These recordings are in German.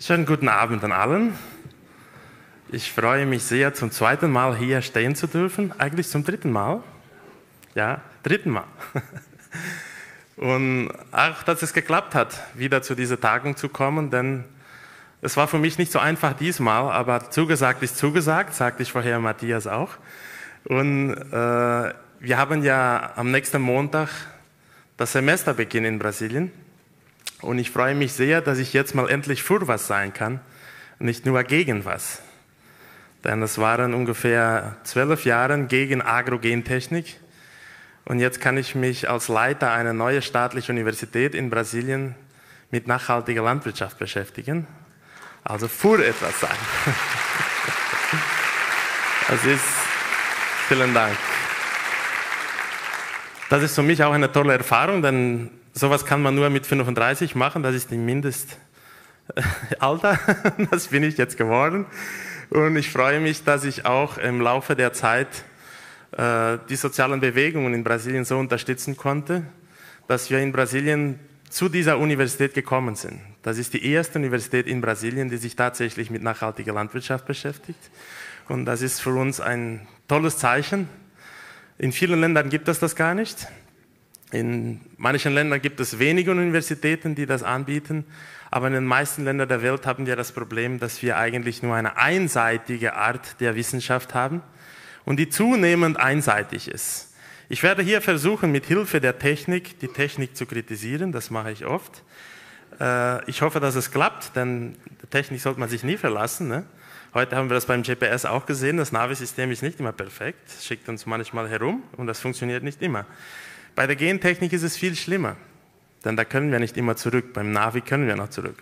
Schönen guten Abend an allen. Ich freue mich sehr, zum zweiten Mal hier stehen zu dürfen. Eigentlich zum dritten Mal. Ja, dritten Mal. Und auch, dass es geklappt hat, wieder zu dieser Tagung zu kommen, denn es war für mich nicht so einfach diesmal, aber zugesagt ist zugesagt, sagte ich vorher Matthias auch. Und wir haben ja am nächsten Montag das Semesterbeginn in Brasilien. Und ich freue mich sehr, dass ich jetzt mal endlich für was sein kann, nicht nur gegen was. Denn es waren ungefähr 12 Jahre gegen Agrogentechnik. Und jetzt kann ich mich als Leiter einer neuen staatlichen Universität in Brasilien mit nachhaltiger Landwirtschaft beschäftigen. Also für etwas sein. Vielen Dank. Das ist für mich auch eine tolle Erfahrung, denn sowas kann man nur mit 35 machen, das ist die Mindestalter, das bin ich jetzt geworden. Und ich freue mich, dass ich auch im Laufe der Zeit die sozialen Bewegungen in Brasilien so unterstützen konnte, dass wir in Brasilien zu dieser Universität gekommen sind. Das ist die erste Universität in Brasilien, die sich tatsächlich mit nachhaltiger Landwirtschaft beschäftigt. Und das ist für uns ein tolles Zeichen. In vielen Ländern gibt es das gar nicht. In manchen Ländern gibt es wenige Universitäten, die das anbieten, aber in den meisten Ländern der Welt haben wir das Problem, dass wir eigentlich nur eine einseitige Art der Wissenschaft haben und die zunehmend einseitig ist. Ich werde hier versuchen, mit Hilfe der Technik, die Technik zu kritisieren, das mache ich oft. Ich hoffe, dass es klappt, denn die Technik sollte man sich nie verlassen, ne? Heute haben wir das beim GPS auch gesehen, das Navi-System ist nicht immer perfekt, es schickt uns manchmal herum und das funktioniert nicht immer. Bei der Gentechnik ist es viel schlimmer, denn da können wir nicht immer zurück, beim Navi können wir noch zurück.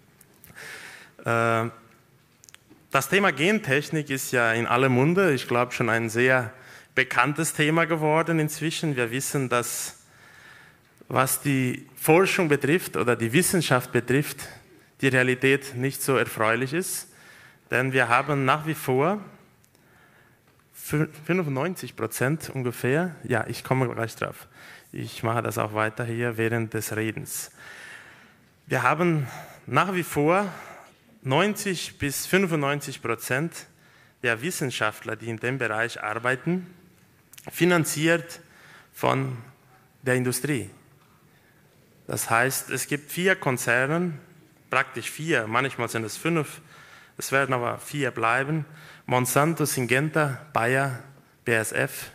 Das Thema Gentechnik ist ja in aller Munde, ich glaube schon ein sehr bekanntes Thema geworden inzwischen. Wir wissen, dass was die Forschung betrifft oder die Wissenschaft betrifft, die Realität nicht so erfreulich ist. Denn wir haben nach wie vor 95% ungefähr, ja, ich komme gleich drauf, ich mache das auch weiter hier während des Redens. Wir haben nach wie vor 90 bis 95% der Wissenschaftler, die in dem Bereich arbeiten, finanziert von der Industrie. Das heißt, es gibt 4 Konzerne, praktisch 4, manchmal sind es 5, es werden aber 4 bleiben. Monsanto, Syngenta, Bayer, BASF.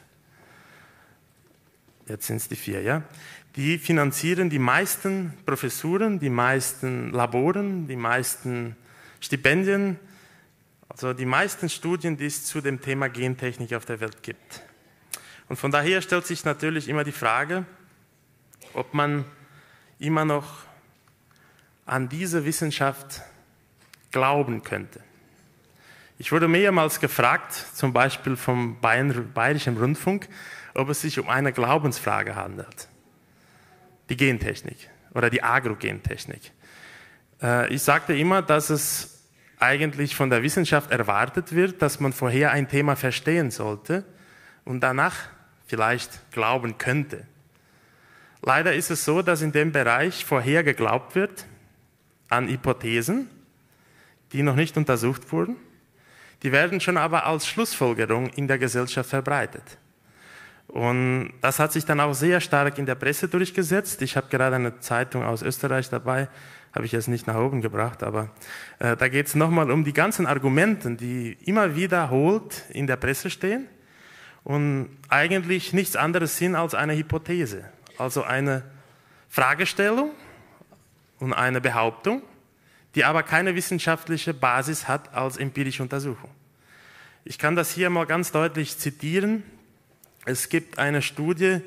Jetzt sind es die 4, ja. Die finanzieren die meisten Professuren, die meisten Laboren, die meisten Stipendien, also die meisten Studien, die es zu dem Thema Gentechnik auf der Welt gibt. Und von daher stellt sich natürlich immer die Frage, ob man immer noch an diese Wissenschaft glauben könnte. Ich wurde mehrmals gefragt, zum Beispiel vom Bayerischen Rundfunk, ob es sich um eine Glaubensfrage handelt. Die Gentechnik oder die Agrogentechnik. Ich sagte immer, dass es eigentlich von der Wissenschaft erwartet wird, dass man vorher ein Thema verstehen sollte und danach vielleicht glauben könnte. Leider ist es so, dass in dem Bereich vorher geglaubt wird an Hypothesen, die noch nicht untersucht wurden. Die werden schon aber als Schlussfolgerung in der Gesellschaft verbreitet. Und das hat sich dann auch sehr stark in der Presse durchgesetzt. Ich habe gerade eine Zeitung aus Österreich dabei, habe ich jetzt nicht nach oben gebracht, aber da geht es nochmal um die ganzen Argumente, die immer wiederholt in der Presse stehen und eigentlich nichts anderes sind als eine Hypothese, also eine Fragestellung und eine Behauptung, die aber keine wissenschaftliche Basis hat als empirische Untersuchung. Ich kann das hier mal ganz deutlich zitieren. Es gibt eine Studie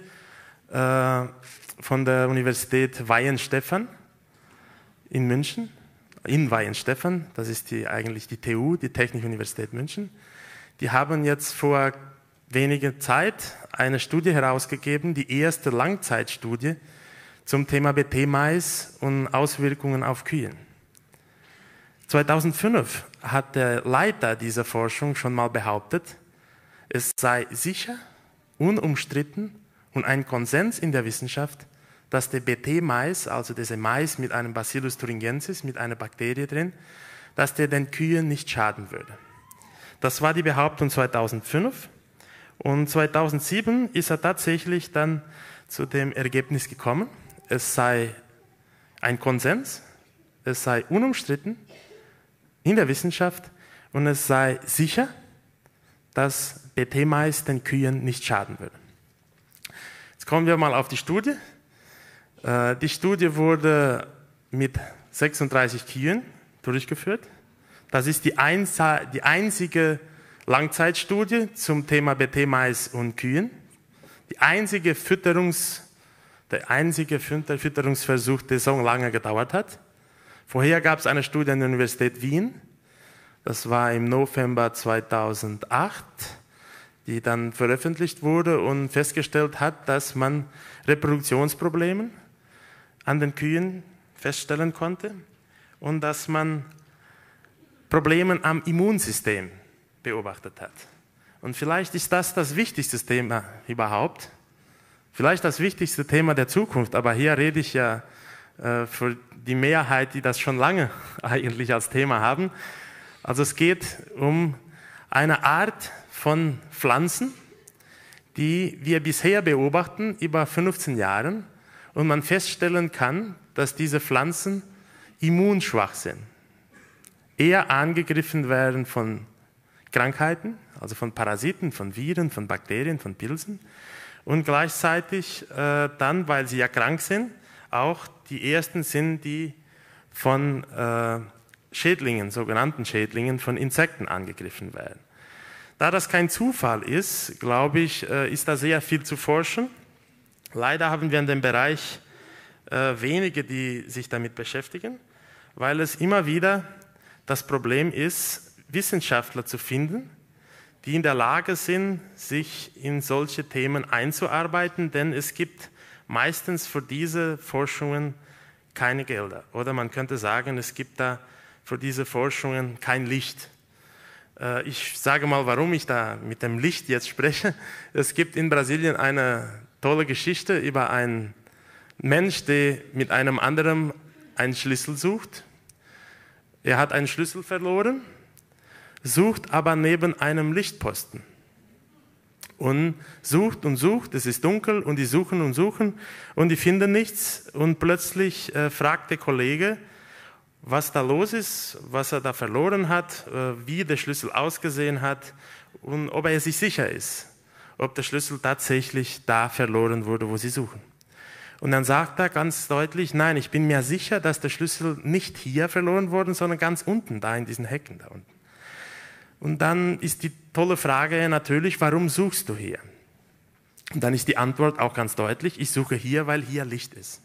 von der Universität Weihenstephan in München, in Weihenstephan, das ist eigentlich die TU, die Technische Universität München. Die haben jetzt vor weniger Zeit eine Studie herausgegeben, die erste Langzeitstudie zum Thema BT-Mais und Auswirkungen auf Kühe. 2005 hat der Leiter dieser Forschung schon mal behauptet, es sei sicher, unumstritten und ein Konsens in der Wissenschaft, dass der BT-Mais, also dieser Mais mit einem Bacillus thuringiensis, mit einer Bakterie drin, dass der den Kühen nicht schaden würde. Das war die Behauptung 2005 und 2007 ist er tatsächlich dann zu dem Ergebnis gekommen, es sei ein Konsens, es sei unumstritten in der Wissenschaft und es sei sicher, dass BT-Mais den Kühen nicht schaden würde. Jetzt kommen wir mal auf die Studie. Die Studie wurde mit 36 Kühen durchgeführt. Das ist die einzige Langzeitstudie zum Thema BT-Mais und Kühen. Der einzige Fütterungsversuch, der so lange gedauert hat. Vorher gab es eine Studie an der Universität Wien. Das war im November 2008, die dann veröffentlicht wurde und festgestellt hat, dass man Reproduktionsprobleme an den Kühen feststellen konnte und dass man Probleme am Immunsystem beobachtet hat. Und vielleicht ist das wichtigste Thema überhaupt, vielleicht das wichtigste Thema der Zukunft, aber hier rede ich ja für die Mehrheit, die das schon lange eigentlich als Thema haben. Also es geht um eine Art von Pflanzen, die wir bisher beobachten, über 15 Jahren, und man feststellen kann, dass diese Pflanzen immunschwach sind, eher angegriffen werden von Krankheiten, also von Parasiten, von Viren, von Bakterien, von Pilzen und gleichzeitig dann, weil sie ja krank sind, auch die ersten sind, die von Schädlingen, sogenannten Schädlingen, von Insekten angegriffen werden. Da das kein Zufall ist, glaube ich, ist da sehr viel zu forschen. Leider haben wir in dem Bereich wenige, die sich damit beschäftigen, weil es immer wieder das Problem ist, Wissenschaftler zu finden, die in der Lage sind, sich in solche Themen einzuarbeiten, denn es gibt meistens für diese Forschungen keine Gelder. Oder man könnte sagen, es gibt da für diese Forschungen kein Licht. Ich sage mal, warum ich da mit dem Licht jetzt spreche. Es gibt in Brasilien eine tolle Geschichte über einen Mensch, der mit einem anderen einen Schlüssel sucht. Er hat einen Schlüssel verloren, sucht aber neben einem Lichtposten. Und sucht, es ist dunkel und die suchen und die finden nichts. Und plötzlich fragt der Kollege, was da los ist, was er da verloren hat, wie der Schlüssel ausgesehen hat und ob er sich sicher ist, ob der Schlüssel tatsächlich da verloren wurde, wo sie suchen. Und dann sagt er ganz deutlich, nein, ich bin mir sicher, dass der Schlüssel nicht hier verloren wurde, sondern ganz unten, da in diesen Hecken da unten. Und dann ist die tolle Frage natürlich, warum suchst du hier? Und dann ist die Antwort auch ganz deutlich, ich suche hier, weil hier Licht ist.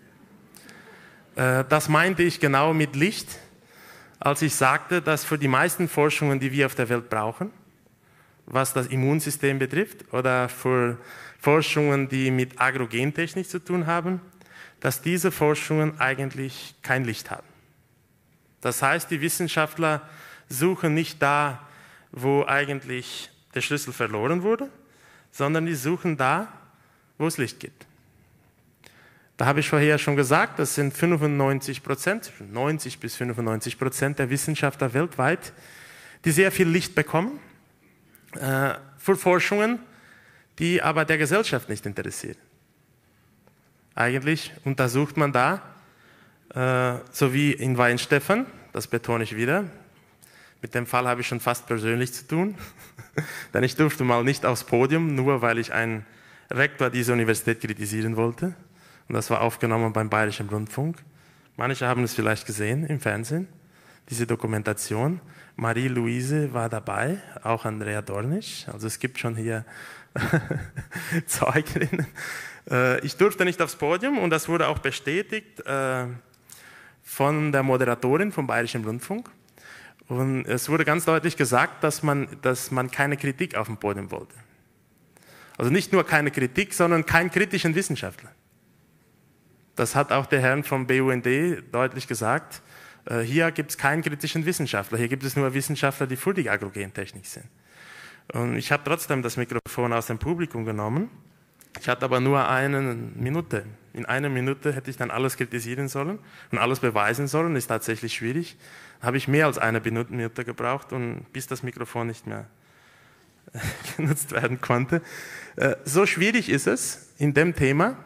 Das meinte ich genau mit Licht, als ich sagte, dass für die meisten Forschungen, die wir auf der Welt brauchen, was das Immunsystem betrifft oder für Forschungen, die mit Agrogentechnik zu tun haben, dass diese Forschungen eigentlich kein Licht haben. Das heißt, die Wissenschaftler suchen nicht da, wo eigentlich der Schlüssel verloren wurde, sondern die suchen da, wo es Licht gibt. Da habe ich vorher schon gesagt, das sind 95%, 90 bis 95% der Wissenschaftler weltweit, die sehr viel Licht bekommen für Forschungen, die aber der Gesellschaft nicht interessieren. Eigentlich untersucht man da, so wie in Weihenstephan, das betone ich wieder, mit dem Fall habe ich schon fast persönlich zu tun, denn ich durfte mal nicht aufs Podium, nur weil ich einen Rektor dieser Universität kritisieren wollte. Und das war aufgenommen beim Bayerischen Rundfunk. Manche haben es vielleicht gesehen im Fernsehen, diese Dokumentation. Marie-Louise war dabei, auch Andrea Dornisch. Also es gibt schon hier Zeuginnen. Ich durfte nicht aufs Podium und das wurde auch bestätigt von der Moderatorin vom Bayerischen Rundfunk. Und es wurde ganz deutlich gesagt, dass man keine Kritik auf dem Podium wollte. Also nicht nur keine Kritik, sondern keinen kritischen Wissenschaftler. Das hat auch der Herr vom BUND deutlich gesagt. Hier gibt es keinen kritischen Wissenschaftler, hier gibt es nur Wissenschaftler, die für die Agrogentechnik sind. Und ich habe trotzdem das Mikrofon aus dem Publikum genommen. Ich hatte aber nur eine Minute In einer Minute hätte ich dann alles kritisieren sollen und alles beweisen sollen, ist tatsächlich schwierig. Da habe ich mehr als eine Minute gebraucht, und bis das Mikrofon nicht mehr genutzt werden konnte. So schwierig ist es, in dem Thema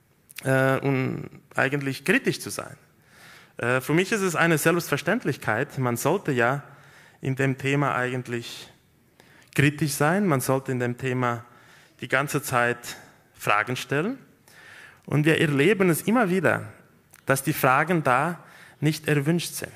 eigentlich kritisch zu sein. Für mich ist es eine Selbstverständlichkeit. Man sollte ja in dem Thema eigentlich kritisch sein. Man sollte in dem Thema die ganze Zeit Fragen stellen. Und wir erleben es immer wieder, dass die Fragen da nicht erwünscht sind.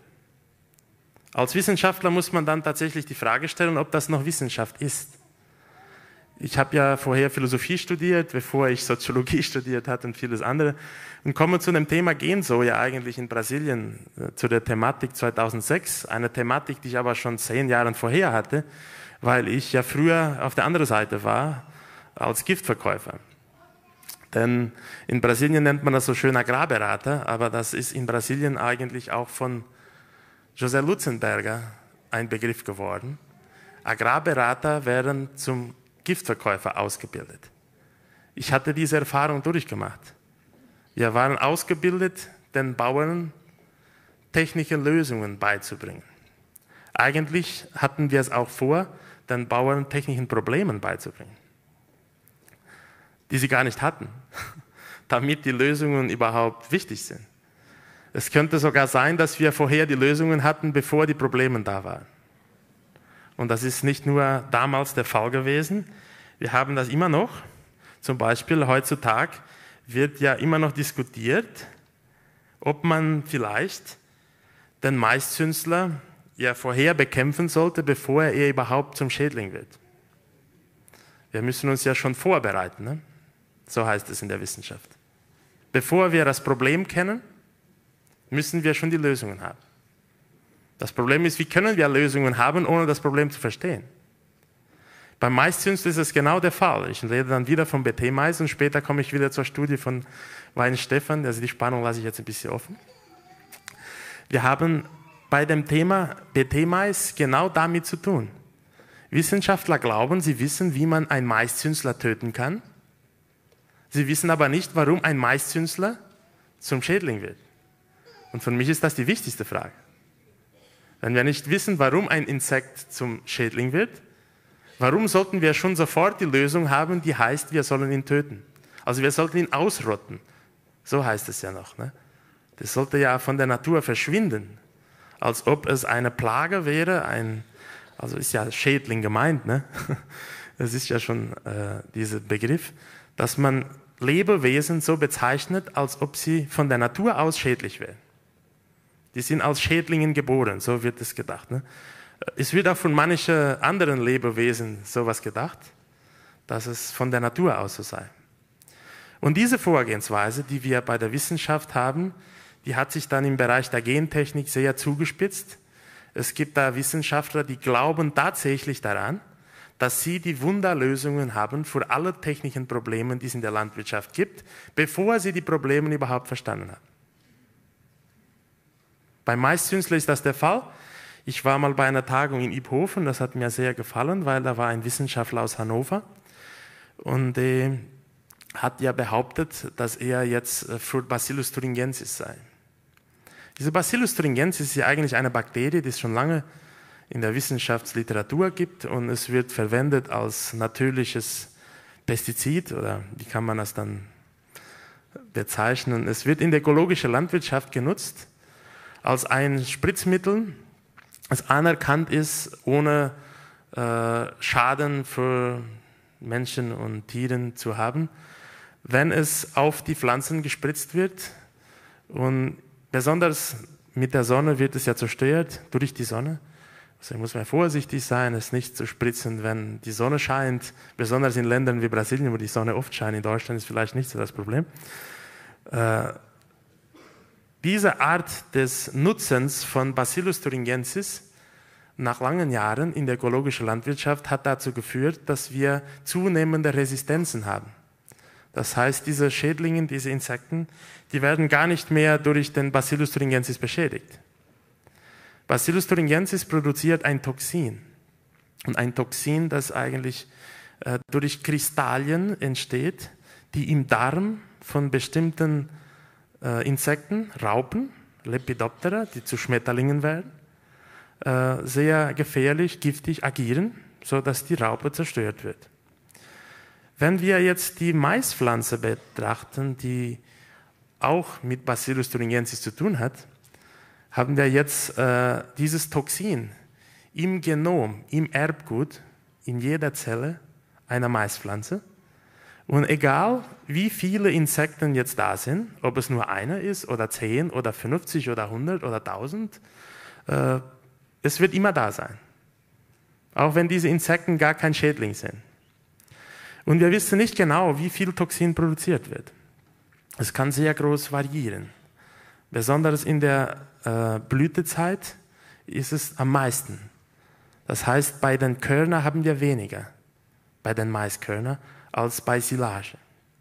Als Wissenschaftler muss man dann tatsächlich die Frage stellen, ob das noch Wissenschaft ist. Ich habe ja vorher Philosophie studiert, bevor ich Soziologie studiert hatte und vieles andere. Und komme zu dem Thema Gensoja eigentlich in Brasilien, zu der Thematik 2006. Eine Thematik, die ich aber schon 10 Jahre vorher hatte, weil ich ja früher auf der anderen Seite war, als Giftverkäufer. Denn in Brasilien nennt man das so schön Agrarberater, aber das ist in Brasilien eigentlich auch von José Lutzenberger ein Begriff geworden. Agrarberater werden zum Giftverkäufer ausgebildet. Ich hatte diese Erfahrung durchgemacht. Wir waren ausgebildet, den Bauern technische Lösungen beizubringen. Eigentlich hatten wir es auch vor, den Bauern technischen Problemen beizubringen, die sie gar nicht hatten, damit die Lösungen überhaupt wichtig sind. Es könnte sogar sein, dass wir vorher die Lösungen hatten, bevor die Probleme da waren. Und das ist nicht nur damals der Fall gewesen, wir haben das immer noch. Zum Beispiel heutzutage wird ja immer noch diskutiert, ob man vielleicht den Maiszünsler ja vorher bekämpfen sollte, bevor er überhaupt zum Schädling wird. Wir müssen uns ja schon vorbereiten, ne? So heißt es in der Wissenschaft. Bevor wir das Problem kennen, müssen wir schon die Lösungen haben. Das Problem ist, wie können wir Lösungen haben, ohne das Problem zu verstehen? Beim Maiszünsler ist es genau der Fall. Ich rede dann wieder vom BT-Mais und später komme ich wieder zur Studie von Wein-Stephan. Also die Spannung lasse ich jetzt ein bisschen offen. Wir haben bei dem Thema BT-Mais genau damit zu tun. Wissenschaftler glauben, sie wissen, wie man einen Maiszünsler töten kann. Sie wissen aber nicht, warum ein Maiszünsler zum Schädling wird. Und für mich ist das die wichtigste Frage. Wenn wir nicht wissen, warum ein Insekt zum Schädling wird, warum sollten wir schon sofort die Lösung haben, die heißt, wir sollen ihn töten? Also wir sollten ihn ausrotten. So heißt es ja noch. Ne? Das sollte ja von der Natur verschwinden. Als ob es eine Plage wäre, also ist ja Schädling gemeint, ne? Das ist ja schon dieser Begriff, dass man Lebewesen so bezeichnet, als ob sie von der Natur aus schädlich wären. Die sind als Schädlingen geboren, so wird es gedacht. Ne? Es wird auch von manchen anderen Lebewesen sowas gedacht, dass es von der Natur aus so sei. Und diese Vorgehensweise, die wir bei der Wissenschaft haben, die hat sich dann im Bereich der Gentechnik sehr zugespitzt. Es gibt da Wissenschaftler, die glauben tatsächlich daran, dass sie die Wunderlösungen haben für alle technischen Probleme, die es in der Landwirtschaft gibt, bevor sie die Probleme überhaupt verstanden haben. Beim Maiszünsler ist das der Fall. Ich war mal bei einer Tagung in Iphofen, das hat mir sehr gefallen, weil da war ein Wissenschaftler aus Hannover und hat ja behauptet, dass er jetzt für Bacillus thuringiensis sei. Diese Bacillus thuringiensis ist ja eigentlich eine Bakterie, die es schon lange in der Wissenschaftsliteratur gibt und es wird verwendet als natürliches Pestizid oder wie kann man das dann bezeichnen? Es wird in der ökologischen Landwirtschaft genutzt als ein Spritzmittel, das anerkannt ist, ohne Schaden für Menschen und Tieren zu haben, wenn es auf die Pflanzen gespritzt wird. Und besonders mit der Sonne wird es ja zerstört durch die Sonne. Also muss man vorsichtig sein, es nicht zu spritzen, wenn die Sonne scheint, besonders in Ländern wie Brasilien, wo die Sonne oft scheint. In Deutschland ist vielleicht nicht so das Problem. Diese Art des Nutzens von Bacillus thuringiensis nach langen Jahren in der ökologischen Landwirtschaft hat dazu geführt, dass wir zunehmende Resistenzen haben. Das heißt, diese Schädlinge, diese Insekten, die werden gar nicht mehr durch den Bacillus thuringiensis beschädigt. Bacillus thuringiensis produziert ein Toxin. Und ein Toxin, das eigentlich durch Kristallien entsteht, die im Darm von bestimmten Insekten, Raupen, Lepidoptera, die zu Schmetterlingen werden, sehr gefährlich, giftig agieren, sodass die Raupe zerstört wird. Wenn wir jetzt die Maispflanze betrachten, die auch mit Bacillus thuringiensis zu tun hat, haben wir jetzt dieses Toxin im Genom, im Erbgut, in jeder Zelle einer Maispflanze. Und egal, wie viele Insekten jetzt da sind, ob es nur einer ist oder 10 oder 50 oder 100 oder 1000, es wird immer da sein. Auch wenn diese Insekten gar kein Schädling sind. Und wir wissen nicht genau, wie viel Toxin produziert wird. Es kann sehr groß variieren. Besonders in der Blütezeit ist es am meisten. Das heißt, bei den Körnern haben wir weniger, bei den Maiskörnern, als bei Silage.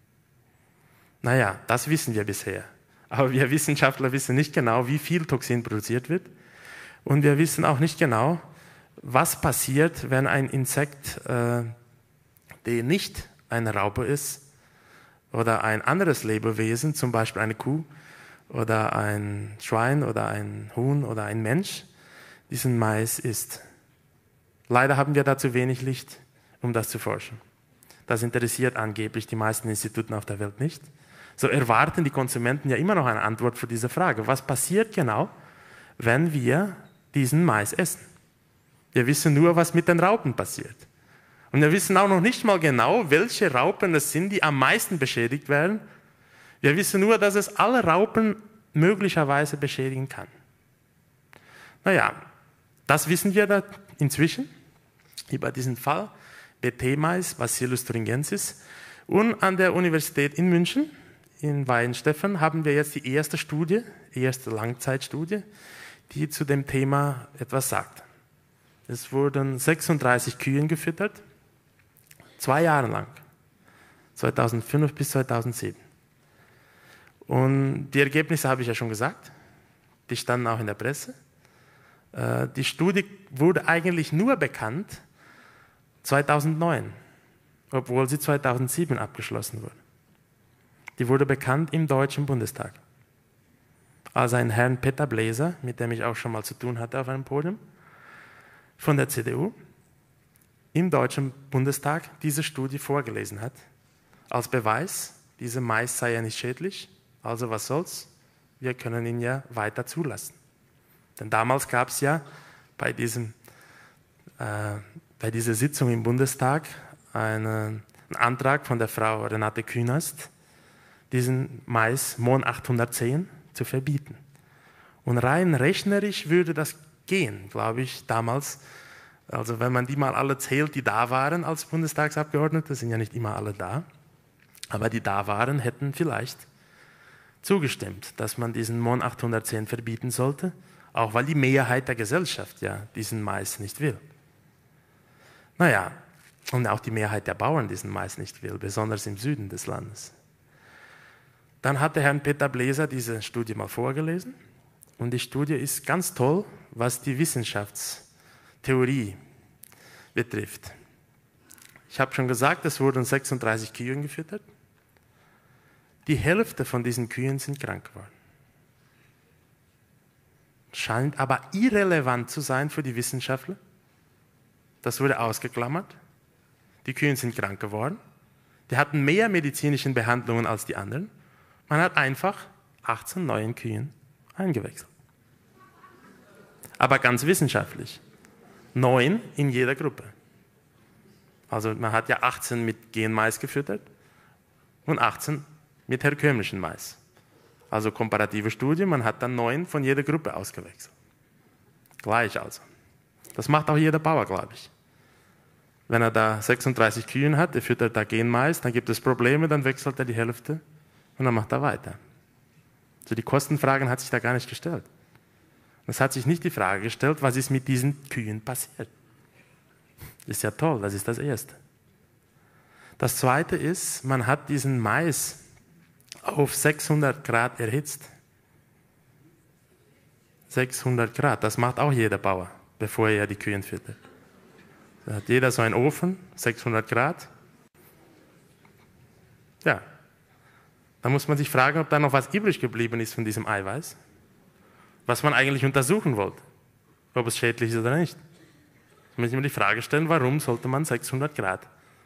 Naja, das wissen wir bisher. Aber wir Wissenschaftler wissen nicht genau, wie viel Toxin produziert wird. Und wir wissen auch nicht genau, was passiert, wenn ein Insekt, der nicht eine Raupe ist, oder ein anderes Lebewesen, zum Beispiel eine Kuh oder ein Schwein oder ein Huhn oder ein Mensch, diesen Mais isst. Leider haben wir dazu wenig Licht, um das zu forschen. Das interessiert angeblich die meisten Institute auf der Welt nicht. So erwarten die Konsumenten ja immer noch eine Antwort für diese Frage. Was passiert genau, wenn wir diesen Mais essen? Wir wissen nur, was mit den Raupen passiert. Und wir wissen auch noch nicht mal genau, welche Raupen es sind, die am meisten beschädigt werden. Wir wissen nur, dass es alle Raupen möglicherweise beschädigen kann. Naja, das wissen wir da inzwischen über diesen Fall. BT-Mais, Bacillus thuringiensis. Und an der Universität in München, in Weihenstephan, haben wir jetzt die erste Langzeitstudie, die zu dem Thema etwas sagt. Es wurden 36 Kühen gefüttert, 2 Jahre lang, 2005 bis 2007. Und die Ergebnisse habe ich ja schon gesagt, die standen auch in der Presse. Die Studie wurde eigentlich nur bekannt 2009, obwohl sie 2007 abgeschlossen wurde. Die wurde bekannt im Deutschen Bundestag. Als ein Herrn Peter Bläser, mit dem ich auch schon mal zu tun hatte auf einem Podium, von der CDU, im Deutschen Bundestag diese Studie vorgelesen hat, als Beweis, dieser Mais sei ja nicht schädlich, also was soll's, wir können ihn ja weiter zulassen. Denn damals gab es ja bei dieser Sitzung im Bundestag einen Antrag von der Frau Renate Künast, diesen Mais Mon 810 zu verbieten. Und rein rechnerisch würde das gehen, glaube ich, damals. Also wenn man die mal alle zählt, die da waren als Bundestagsabgeordnete, sind ja nicht immer alle da, aber die da waren, hätten vielleicht zugestimmt, dass man diesen Mon 810 verbieten sollte, auch weil die Mehrheit der Gesellschaft ja diesen Mais nicht will. Naja, und auch die Mehrheit der Bauern diesen Mais nicht will, besonders im Süden des Landes. Dann hat der Herr Peter Bläser diese Studie mal vorgelesen und die Studie ist ganz toll, was die Wissenschaftstheorie betrifft. Ich habe schon gesagt, es wurden 36 Kühen gefüttert. Die Hälfte von diesen Kühen sind krank geworden. Scheint aber irrelevant zu sein für die Wissenschaftler. Das wurde ausgeklammert. Die Kühe sind krank geworden. Die hatten mehr medizinische Behandlungen als die anderen. Man hat einfach 18 neuen Kühen eingewechselt. Aber ganz wissenschaftlich. 9 in jeder Gruppe. Also man hat ja 18 mit Genmais gefüttert und 18 mit herkömmlichen Mais. Also komparative Studie, man hat dann 9 von jeder Gruppe ausgewechselt. Gleich also. Das macht auch jeder Bauer, glaube ich. Wenn er da 36 Kühen hat, der füttert da Genmais, dann gibt es Probleme, dann wechselt er die Hälfte und dann macht er weiter. Also die Kostenfragen hat sich da gar nicht gestellt. Es hat sich nicht die Frage gestellt, was ist mit diesen Kühen passiert. Das ist ja toll, das ist das Erste. Das Zweite ist, man hat diesen Mais auf 600 Grad erhitzt. 600 Grad, das macht auch jeder Bauer, bevor er die Kühe füttert. Da hat jeder so einen Ofen, 600 Grad. Ja. Da muss man sich fragen, ob da noch was übrig geblieben ist von diesem Eiweiß, was man eigentlich untersuchen wollte, ob es schädlich ist oder nicht. Da muss ich mir die Frage stellen, warum sollte man 600 Grad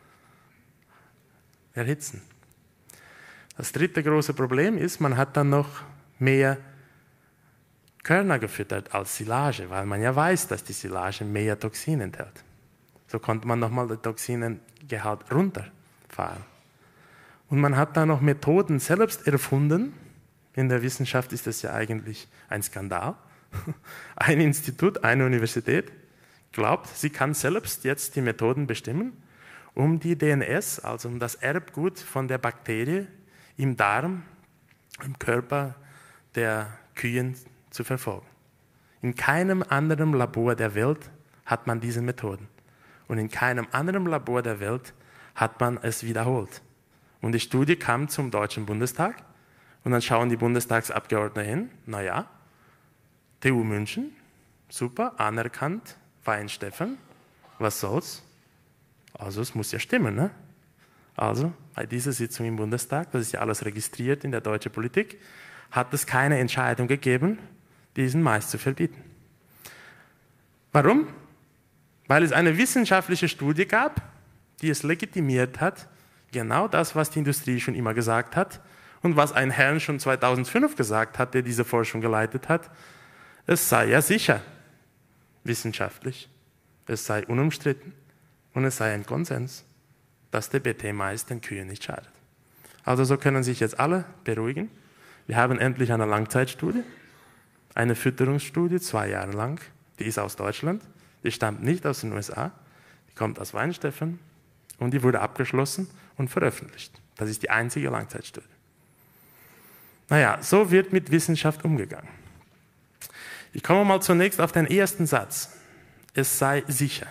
erhitzen? Das dritte große Problem ist, man hat dann noch mehr Körner gefüttert als Silage, weil man ja weiß, dass die Silage mehr Toxin enthält. So konnte man nochmal den Toxinengehalt runterfahren. Und man hat dann noch Methoden selbst erfunden. In der Wissenschaft ist das ja eigentlich ein Skandal. Ein Institut, eine Universität glaubt, sie kann selbst jetzt die Methoden bestimmen, um die DNS, also um das Erbgut von der Bakterie im Darm, im Körper der Kühen zu verfolgen. In keinem anderen Labor der Welt hat man diese Methoden. Und in keinem anderen Labor der Welt hat man es wiederholt. Und die Studie kam zum Deutschen Bundestag und dann schauen die Bundestagsabgeordneten hin, naja, TU München, super, anerkannt, Weihenstephan, was soll's? Also es muss ja stimmen, ne? Also bei dieser Sitzung im Bundestag, das ist ja alles registriert in der deutschen Politik, hat es keine Entscheidung gegeben, diesen Mais zu verbieten. Warum? Weil es eine wissenschaftliche Studie gab, die es legitimiert hat, genau das, was die Industrie schon immer gesagt hat und was ein Herr schon 2005 gesagt hat, der diese Forschung geleitet hat, es sei ja sicher, wissenschaftlich, es sei unumstritten und es sei ein Konsens, dass der BT-Mais den Kühen nicht schadet. Also so können sich jetzt alle beruhigen. Wir haben endlich eine Langzeitstudie, eine Fütterungsstudie, 2 Jahre lang, die ist aus Deutschland, die stammt nicht aus den USA, die kommt aus Weihenstephan und die wurde abgeschlossen und veröffentlicht. Das ist die einzige Langzeitstudie. Naja, so wird mit Wissenschaft umgegangen. Ich komme mal zunächst auf den ersten Satz. Es sei sicher.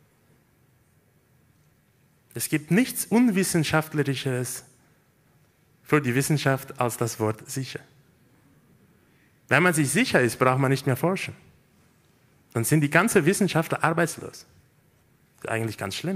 Es gibt nichts Unwissenschaftlicheres für die Wissenschaft als das Wort sicher. Wenn man sich sicher ist, braucht man nicht mehr forschen. Dann sind die ganzen Wissenschaftler arbeitslos. Das ist eigentlich ganz schlimm.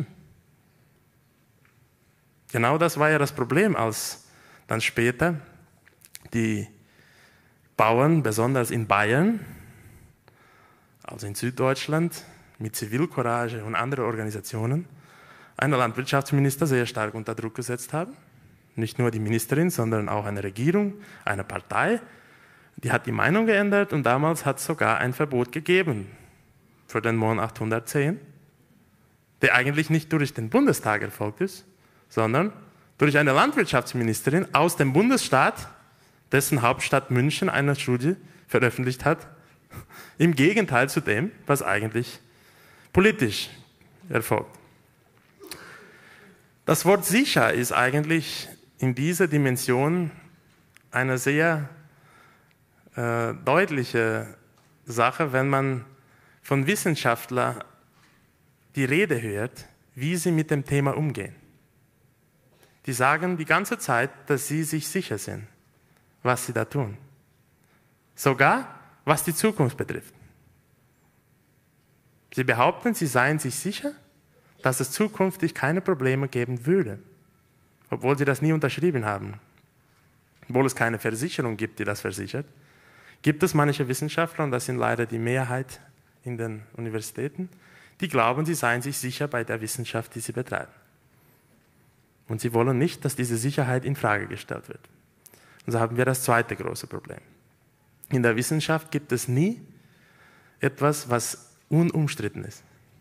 Genau das war ja das Problem, als dann später die Bauern, besonders in Bayern, also in Süddeutschland, mit Zivilcourage und anderen Organisationen, einen Landwirtschaftsminister sehr stark unter Druck gesetzt haben. Nicht nur die Ministerin, sondern auch eine Regierung, eine Partei, die hat die Meinung geändert und damals hat es sogar ein Verbot gegeben für den Mohn 810, der eigentlich nicht durch den Bundestag erfolgt ist, sondern durch eine Landwirtschaftsministerin aus dem Bundesstaat, dessen Hauptstadt München eine Studie veröffentlicht hat, im Gegenteil zu dem, was eigentlich politisch erfolgt. Das Wort sicher ist eigentlich in dieser Dimension eine sehr deutliche Sache, wenn man von Wissenschaftlern die Rede hört, wie sie mit dem Thema umgehen. Die sagen die ganze Zeit, dass sie sich sicher sind, was sie da tun. Sogar, was die Zukunft betrifft. Sie behaupten, sie seien sich sicher, dass es zukünftig keine Probleme geben würde, obwohl sie das nie unterschrieben haben. Obwohl es keine Versicherung gibt, die das versichert, gibt es manche Wissenschaftler, und das sind leider die Mehrheit in den Universitäten, die glauben, sie seien sich sicher bei der Wissenschaft, die sie betreiben. Und sie wollen nicht, dass diese Sicherheit in Frage gestellt wird. Und so haben wir das zweite große Problem. In der Wissenschaft gibt es nie etwas, was unumstritten ist.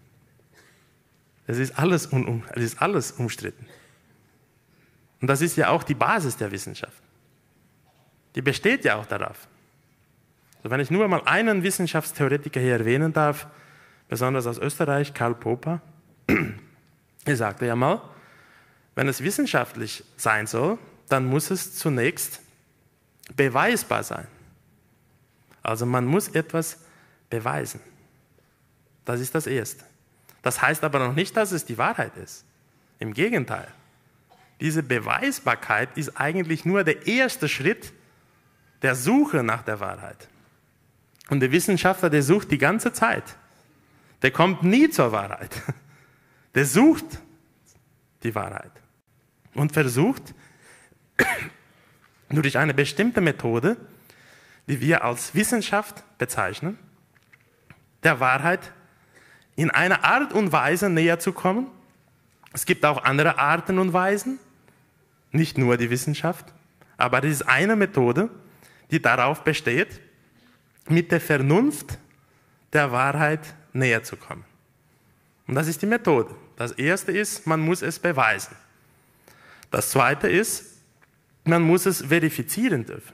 Es ist alles umstritten. Und das ist ja auch die Basis der Wissenschaft. Die besteht ja auch darauf. Also wenn ich nur mal einen Wissenschaftstheoretiker hier erwähnen darf, besonders aus Österreich, Karl Popper, er sagte ja mal, wenn es wissenschaftlich sein soll, dann muss es zunächst beweisbar sein. Also man muss etwas beweisen. Das ist das Erste. Das heißt aber noch nicht, dass es die Wahrheit ist. Im Gegenteil. Diese Beweisbarkeit ist eigentlich nur der erste Schritt der Suche nach der Wahrheit. Und der Wissenschaftler, der sucht die ganze Zeit. Der kommt nie zur Wahrheit. Der sucht die Wahrheit und versucht, nur durch eine bestimmte Methode, die wir als Wissenschaft bezeichnen, der Wahrheit in einer Art und Weise näher zu kommen. Es gibt auch andere Arten und Weisen, nicht nur die Wissenschaft, aber es ist eine Methode, die darauf besteht, mit der Vernunft der Wahrheit näher zu kommen. Und das ist die Methode. Das erste ist, man muss es beweisen. Das zweite ist, man muss es verifizieren dürfen.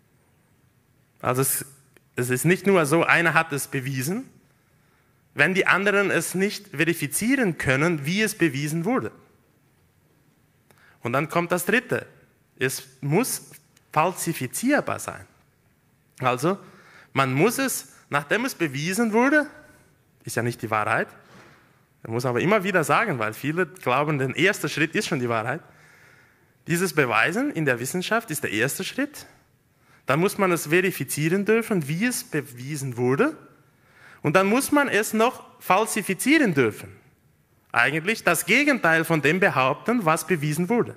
Also es ist nicht nur so, einer hat es bewiesen, wenn die anderen es nicht verifizieren können, wie es bewiesen wurde. Und dann kommt das dritte. Es muss falsifizierbar sein. Also, man muss es, nachdem es bewiesen wurde, ist ja nicht die Wahrheit, man muss aber immer wieder sagen, weil viele glauben, der erste Schritt ist schon die Wahrheit. Dieses Beweisen in der Wissenschaft ist der erste Schritt. Dann muss man es verifizieren dürfen, wie es bewiesen wurde. Und dann muss man es noch falsifizieren dürfen. Eigentlich das Gegenteil von dem behaupten, was bewiesen wurde.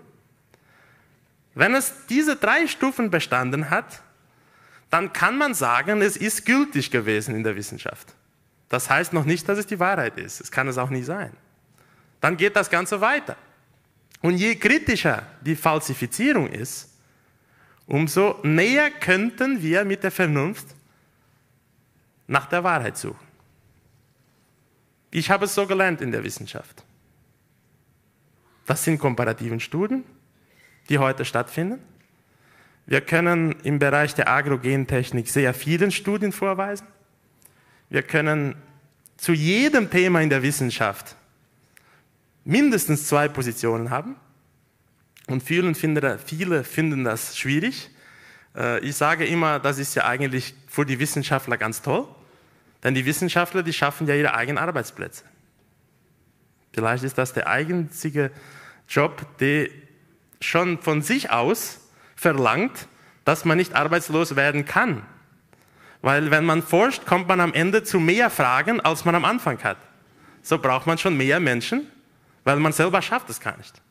Wenn es diese 3 Stufen bestanden hat, dann kann man sagen, es ist gültig gewesen in der Wissenschaft. Das heißt noch nicht, dass es die Wahrheit ist. Es kann es auch nie sein. Dann geht das Ganze weiter. Und je kritischer die Falsifizierung ist, umso näher könnten wir mit der Vernunft nach der Wahrheit suchen. Ich habe es so gelernt in der Wissenschaft. Das sind komparativen Studien, die heute stattfinden. Wir können im Bereich der Agrogentechnik sehr viele Studien vorweisen. Wir können zu jedem Thema in der Wissenschaft mindestens 2 Positionen haben. Und viele finden das schwierig. Ich sage immer, das ist ja eigentlich für die Wissenschaftler ganz toll. Denn die Wissenschaftler, die schaffen ja ihre eigenen Arbeitsplätze. Vielleicht ist das der einzige Job, der schon von sich aus verlangt, dass man nicht arbeitslos werden kann. Weil wenn man forscht, kommt man am Ende zu mehr Fragen, als man am Anfang hat. So braucht man schon mehr Menschen, weil man selber schafft es gar nicht.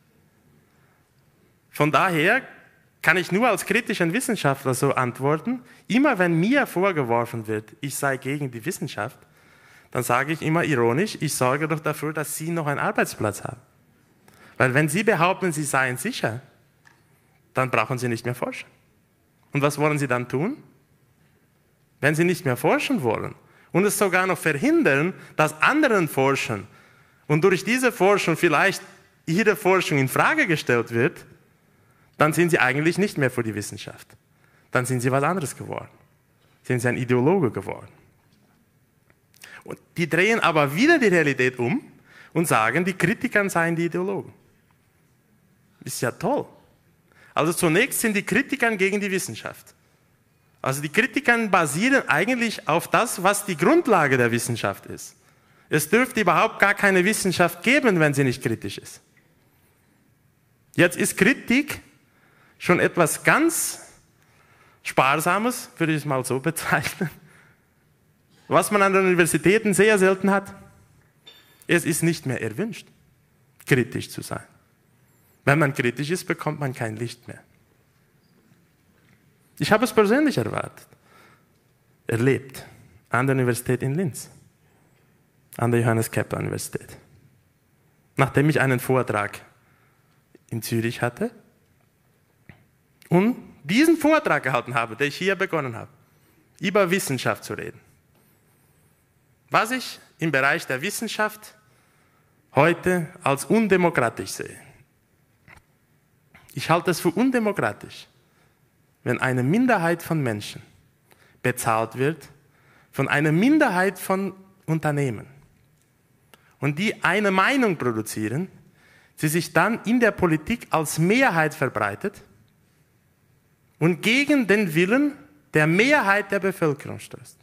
Von daher kann ich nur als kritischer Wissenschaftler so antworten, immer wenn mir vorgeworfen wird, ich sei gegen die Wissenschaft, dann sage ich immer ironisch, ich sorge doch dafür, dass Sie noch einen Arbeitsplatz haben. Weil wenn Sie behaupten, Sie seien sicher, dann brauchen Sie nicht mehr forschen. Und was wollen Sie dann tun? Wenn Sie nicht mehr forschen wollen und es sogar noch verhindern, dass anderen forschen und durch diese Forschung vielleicht Ihre Forschung in Frage gestellt wird, dann sind Sie eigentlich nicht mehr für die Wissenschaft. Dann sind Sie was anderes geworden. Sind Sie ein Ideologe geworden. Und die drehen aber wieder die Realität um und sagen, die Kritiker seien die Ideologen. Ist ja toll. Also zunächst sind die Kritiker gegen die Wissenschaft. Also die Kritiker basieren eigentlich auf das, was die Grundlage der Wissenschaft ist. Es dürfte überhaupt gar keine Wissenschaft geben, wenn sie nicht kritisch ist. Jetzt ist Kritik schon etwas ganz Sparsames, würde ich es mal so bezeichnen, was man an den Universitäten sehr selten hat. Es ist nicht mehr erwünscht, kritisch zu sein. Wenn man kritisch ist, bekommt man kein Licht mehr. Ich habe es persönlich erlebt, an der Universität in Linz, an der Johannes Kepler Universität. Nachdem ich einen Vortrag in Zürich hatte und diesen Vortrag gehalten habe, den ich hier begonnen habe, über Wissenschaft zu reden. Was ich im Bereich der Wissenschaft heute als undemokratisch sehe. Ich halte es für undemokratisch, wenn eine Minderheit von Menschen bezahlt wird von einer Minderheit von Unternehmen und die eine Meinung produzieren, sie sich dann in der Politik als Mehrheit verbreitet und gegen den Willen der Mehrheit der Bevölkerung stößt.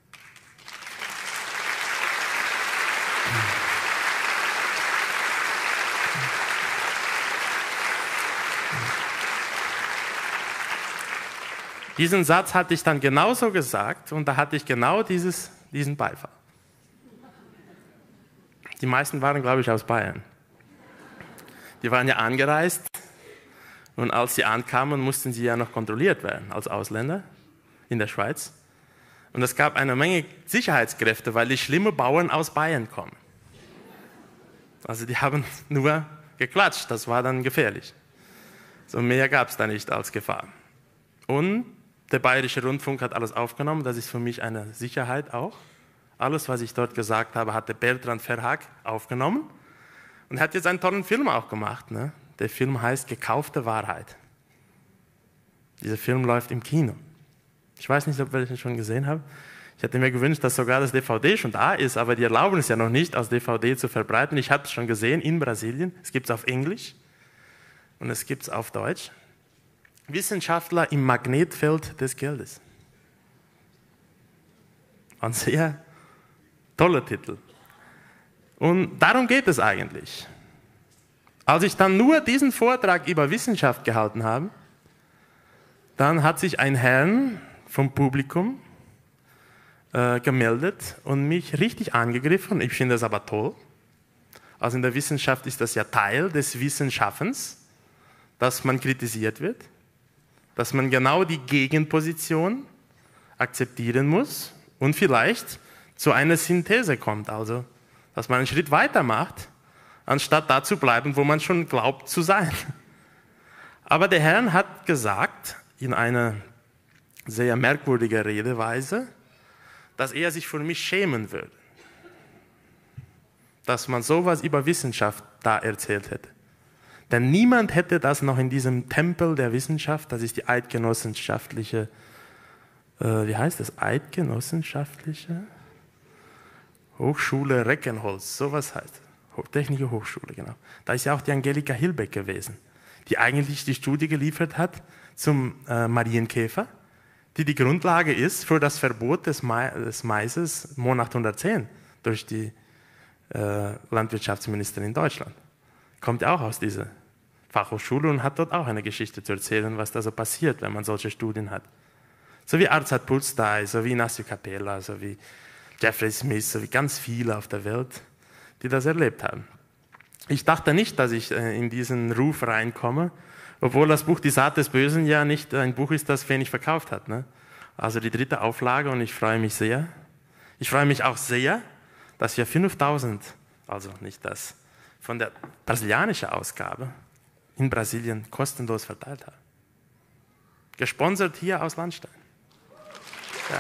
Diesen Satz hatte ich dann genauso gesagt und da hatte ich genau diesen Beifall. Die meisten waren, glaube ich, aus Bayern. Die waren ja angereist Und als sie ankamen, mussten sie ja noch kontrolliert werden als Ausländer in der Schweiz. Und es gab eine Menge Sicherheitskräfte, weil die schlimmen Bauern aus Bayern kommen. Also die haben nur geklatscht, das war dann gefährlich. So mehr gab es da nicht als Gefahr. Und der Bayerische Rundfunk hat alles aufgenommen, das ist für mich eine Sicherheit auch. Alles, was ich dort gesagt habe, hat der Bertrand Verhaag aufgenommen und hat jetzt einen tollen Film auch gemacht. Ne? Der Film heißt Gekaufte Wahrheit. Dieser Film läuft im Kino. Ich weiß nicht, ob ihr den schon gesehen habt. Ich hätte mir gewünscht, dass sogar das DVD schon da ist, aber die erlauben es ja noch nicht, als DVD zu verbreiten. Ich habe es schon gesehen in Brasilien. Es gibt es auf Englisch und es gibt es auf Deutsch. Wissenschaftler im Magnetfeld des Geldes. Ein sehr toller Titel. Und darum geht es eigentlich. Als ich dann nur diesen Vortrag über Wissenschaft gehalten habe, dann hat sich ein Herr vom Publikum gemeldet und mich richtig angegriffen. Ich finde das aber toll. Also in der Wissenschaft ist das ja Teil des Wissenschaftens, dass man kritisiert wird, dass man genau die Gegenposition akzeptieren muss und vielleicht zu einer Synthese kommt, also dass man einen Schritt weiter macht, anstatt da zu bleiben, wo man schon glaubt zu sein. Aber der Herr hat gesagt, in einer sehr merkwürdigen Redeweise, dass er sich für mich schämen würde, dass man sowas über Wissenschaft da erzählt hätte. Denn niemand hätte das noch in diesem Tempel der Wissenschaft, das ist die eidgenossenschaftliche, Eidgenossenschaftliche Hochschule Reckenholz, sowas heißt es. Technische Hochschule, genau. Da ist ja auch die Angelika Hilbeck gewesen, die eigentlich die Studie geliefert hat zum Marienkäfer, die Grundlage ist für das Verbot des Maises Monat 110 durch die Landwirtschaftsministerin in Deutschland. Kommt ja auch aus dieser Fachhochschule und hat dort auch eine Geschichte zu erzählen, was da so passiert, wenn man solche Studien hat. So wie Arzad Pulstai, so wie Inácio Capella, so wie Jeffrey Smith, so wie ganz viele auf der Welt, die das erlebt haben. Ich dachte nicht, dass ich in diesen Ruf reinkomme, obwohl das Buch Die Saat des Bösen ja nicht ein Buch ist, das wenig verkauft hat. Ne? Also die 3. Auflage und ich freue mich sehr. Ich freue mich auch sehr, dass wir 5.000, also nicht das, von der brasilianischen Ausgabe in Brasilien kostenlos verteilt haben. Gesponsert hier aus Landstein. Ja.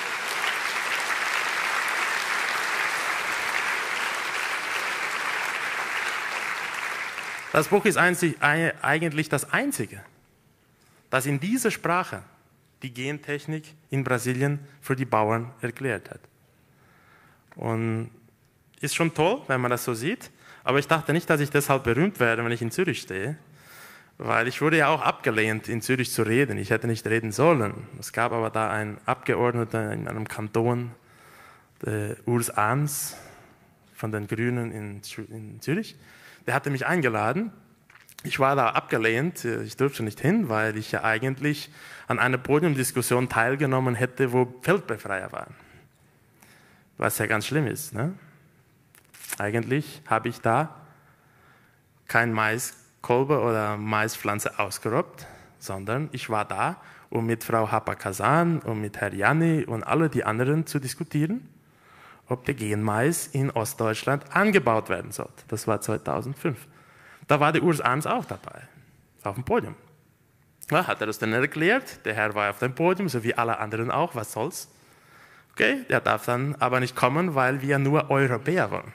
Das Buch ist eigentlich das einzige, das in dieser Sprache die Gentechnik in Brasilien für die Bauern erklärt hat. Und ist schon toll, wenn man das so sieht, aber ich dachte nicht, dass ich deshalb berühmt werde, wenn ich in Zürich stehe, weil ich wurde ja auch abgelehnt, in Zürich zu reden. Ich hätte nicht reden sollen. Es gab aber da einen Abgeordneten in einem Kanton, Urs Ahns von den Grünen in Zürich, der hatte mich eingeladen. Ich war da abgelehnt, ich durfte nicht hin, weil ich ja eigentlich an einer Podiumdiskussion teilgenommen hätte, wo Feldbefreier waren. Was ja ganz schlimm ist. Ne? Eigentlich habe ich da kein Maiskolbe oder Maispflanze ausgerobbt, sondern ich war da, um mit Frau Hapakasan und mit Herrn Janni und alle die anderen zu diskutieren, ob der Genmais in Ostdeutschland angebaut werden sollte. Das war 2005. Da war der Urs Ahns auch dabei, auf dem Podium. Ja, hat er das dann erklärt, der Herr war auf dem Podium, so wie alle anderen auch, was soll's. Okay, der darf dann aber nicht kommen, weil wir nur Europäer wollen.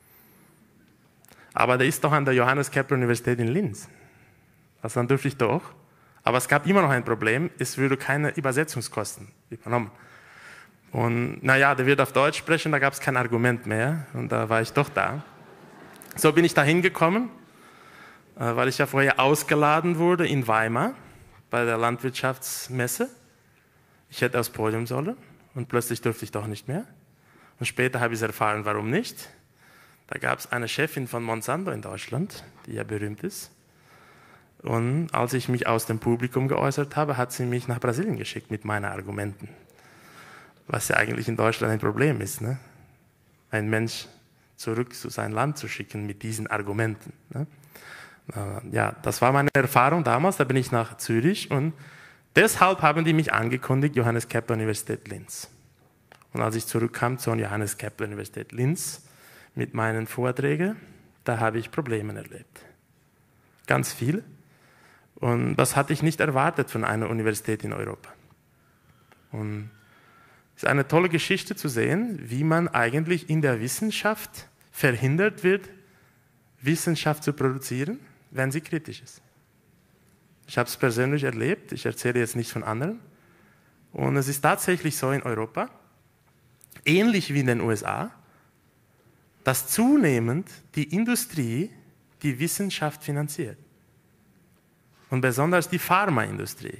Aber der ist doch an der Johannes Kepler Universität in Linz. Also dann dürfte ich doch. Aber es gab immer noch ein Problem, es würde keine Übersetzungskosten übernommen. Und naja, der wird auf Deutsch sprechen, da gab es kein Argument mehr. Und da war ich doch da. So bin ich da hingekommen, weil ich ja vorher ausgeladen wurde in Weimar bei der Landwirtschaftsmesse. Ich hätte aufs Podium sollen und plötzlich durfte ich doch nicht mehr. Und später habe ich erfahren, warum nicht. Da gab es eine Chefin von Monsanto in Deutschland, die ja berühmt ist. Und als ich mich aus dem Publikum geäußert habe, hat sie mich nach Brasilien geschickt mit meinen Argumenten. Was ja eigentlich in Deutschland ein Problem ist, ne? Ein Mensch zurück zu seinem Land zu schicken mit diesen Argumenten. Ne? Ja, das war meine Erfahrung damals, da bin ich nach Zürich und deshalb haben die mich angekündigt, Johannes Kepler Universität Linz. Und als ich zurückkam zur Johannes Kepler Universität Linz mit meinen Vorträgen, da habe ich Probleme erlebt. Ganz viel. Und das hatte ich nicht erwartet von einer Universität in Europa. Und es ist eine tolle Geschichte zu sehen, wie man eigentlich in der Wissenschaft verhindert wird, Wissenschaft zu produzieren, wenn sie kritisch ist. Ich habe es persönlich erlebt, ich erzähle jetzt nicht von anderen. Und es ist tatsächlich so in Europa, ähnlich wie in den USA, dass zunehmend die Industrie die Wissenschaft finanziert. Und besonders die Pharmaindustrie.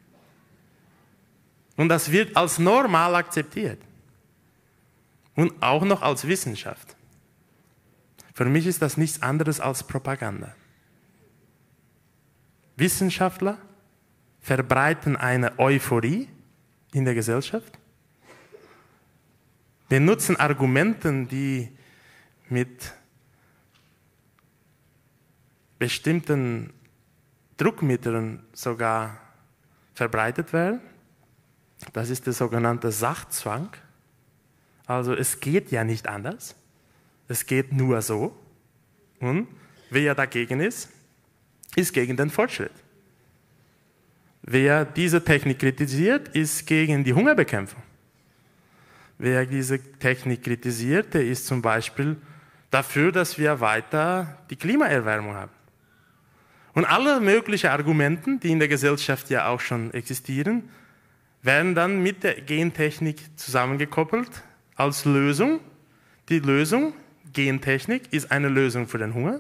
Und das wird als normal akzeptiert. Und auch noch als Wissenschaft. Für mich ist das nichts anderes als Propaganda. Wissenschaftler verbreiten eine Euphorie in der Gesellschaft, benutzen Argumente, die mit bestimmten Druckmitteln sogar verbreitet werden. Das ist der sogenannte Sachzwang. Also es geht ja nicht anders. Es geht nur so. Und wer dagegen ist gegen den Fortschritt. Wer diese Technik kritisiert, ist gegen die Hungerbekämpfung. Wer diese Technik kritisiert, der ist zum Beispiel dafür, dass wir weiter die Klimaerwärmung haben. Und alle möglichen Argumente, die in der Gesellschaft ja auch schon existieren, werden dann mit der Gentechnik zusammengekoppelt als Lösung. Die Lösung, Gentechnik, ist eine Lösung für den Hunger,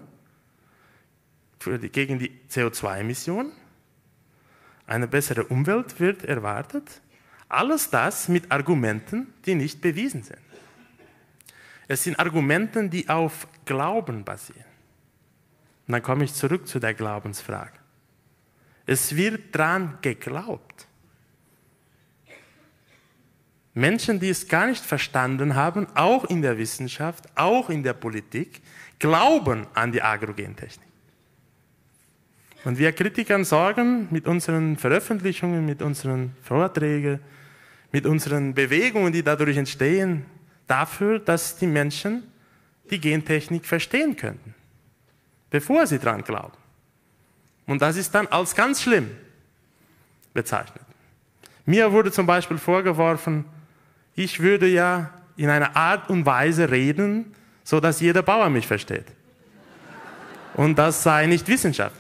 gegen die CO2-Emissionen. Eine bessere Umwelt wird erwartet. Alles das mit Argumenten, die nicht bewiesen sind. Es sind Argumente, die auf Glauben basieren. Und dann komme ich zurück zu der Glaubensfrage. Es wird daran geglaubt. Menschen, die es gar nicht verstanden haben, auch in der Wissenschaft, auch in der Politik, glauben an die Agrogentechnik. Und wir Kritikern sorgen mit unseren Veröffentlichungen, mit unseren Vorträgen, mit unseren Bewegungen, die dadurch entstehen, dafür, dass die Menschen die Gentechnik verstehen könnten, bevor sie daran glauben. Und das ist dann als ganz schlimm bezeichnet. Mir wurde zum Beispiel vorgeworfen, ich würde ja in einer Art und Weise reden, sodass jeder Bauer mich versteht. Und das sei nicht wissenschaftlich.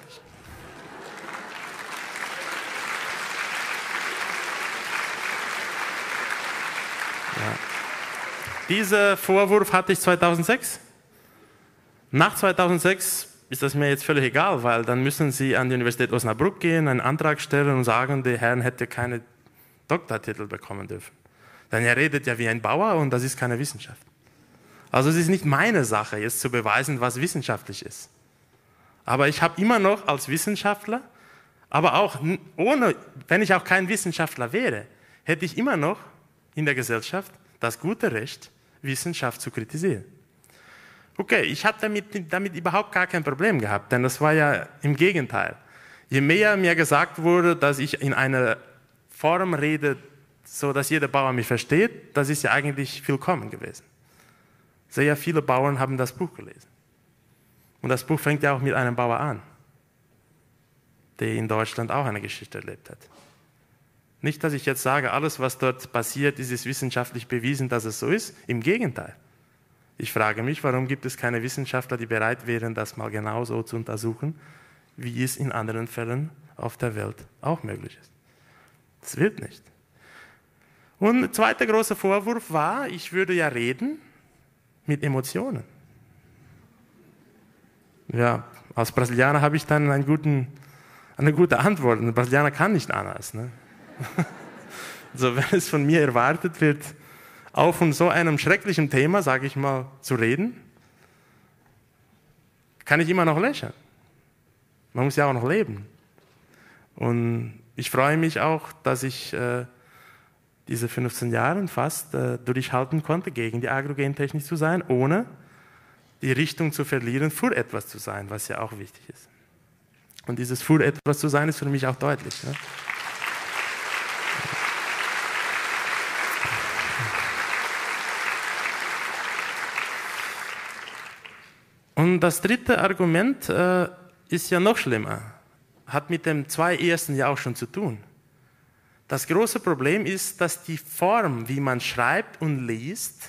Ja. Dieser Vorwurf hatte ich 2006. Nach 2006 ist das mir jetzt völlig egal, weil dann müssen Sie an die Universität Osnabrück gehen, einen Antrag stellen und sagen, der Herr hätte keine Doktortitel bekommen dürfen. Denn er redet ja wie ein Bauer und das ist keine Wissenschaft. Also es ist nicht meine Sache, jetzt zu beweisen, was wissenschaftlich ist. Aber ich habe immer noch als Wissenschaftler, aber auch ohne, wenn ich auch kein Wissenschaftler wäre, hätte ich immer noch in der Gesellschaft das gute Recht, Wissenschaft zu kritisieren. Okay, ich habe damit überhaupt gar kein Problem gehabt, denn das war ja im Gegenteil. Je mehr mir gesagt wurde, dass ich in einer Form rede, so dass jeder Bauer mich versteht, das ist ja eigentlich willkommen gewesen. Sehr viele Bauern haben das Buch gelesen. Und das Buch fängt ja auch mit einem Bauer an, der in Deutschland auch eine Geschichte erlebt hat. Nicht, dass ich jetzt sage, alles, was dort passiert, ist wissenschaftlich bewiesen, dass es so ist. Im Gegenteil. Ich frage mich, warum gibt es keine Wissenschaftler, die bereit wären, das mal genau so zu untersuchen, wie es in anderen Fällen auf der Welt auch möglich ist. Das wird nicht. Und der zweite große Vorwurf war, ich würde ja reden mit Emotionen. Ja, als Brasilianer habe ich dann eine gute Antwort. Ein Brasilianer kann nicht anders. Ne? Also wenn es von mir erwartet wird, auch von so einem schrecklichen Thema, sage ich mal, zu reden, kann ich immer noch lächeln. Man muss ja auch noch leben. Und ich freue mich auch, dass ich diese 15 Jahre fast durchhalten konnte, gegen die Agrogentechnik zu sein, ohne die Richtung zu verlieren, für etwas zu sein, was ja auch wichtig ist. Und dieses für etwas zu sein, ist für mich auch deutlich. Ne? Und das dritte Argument ist ja noch schlimmer. Hat mit dem zwei ersten ja auch schon zu tun. Das große Problem ist, dass die Form, wie man schreibt und liest,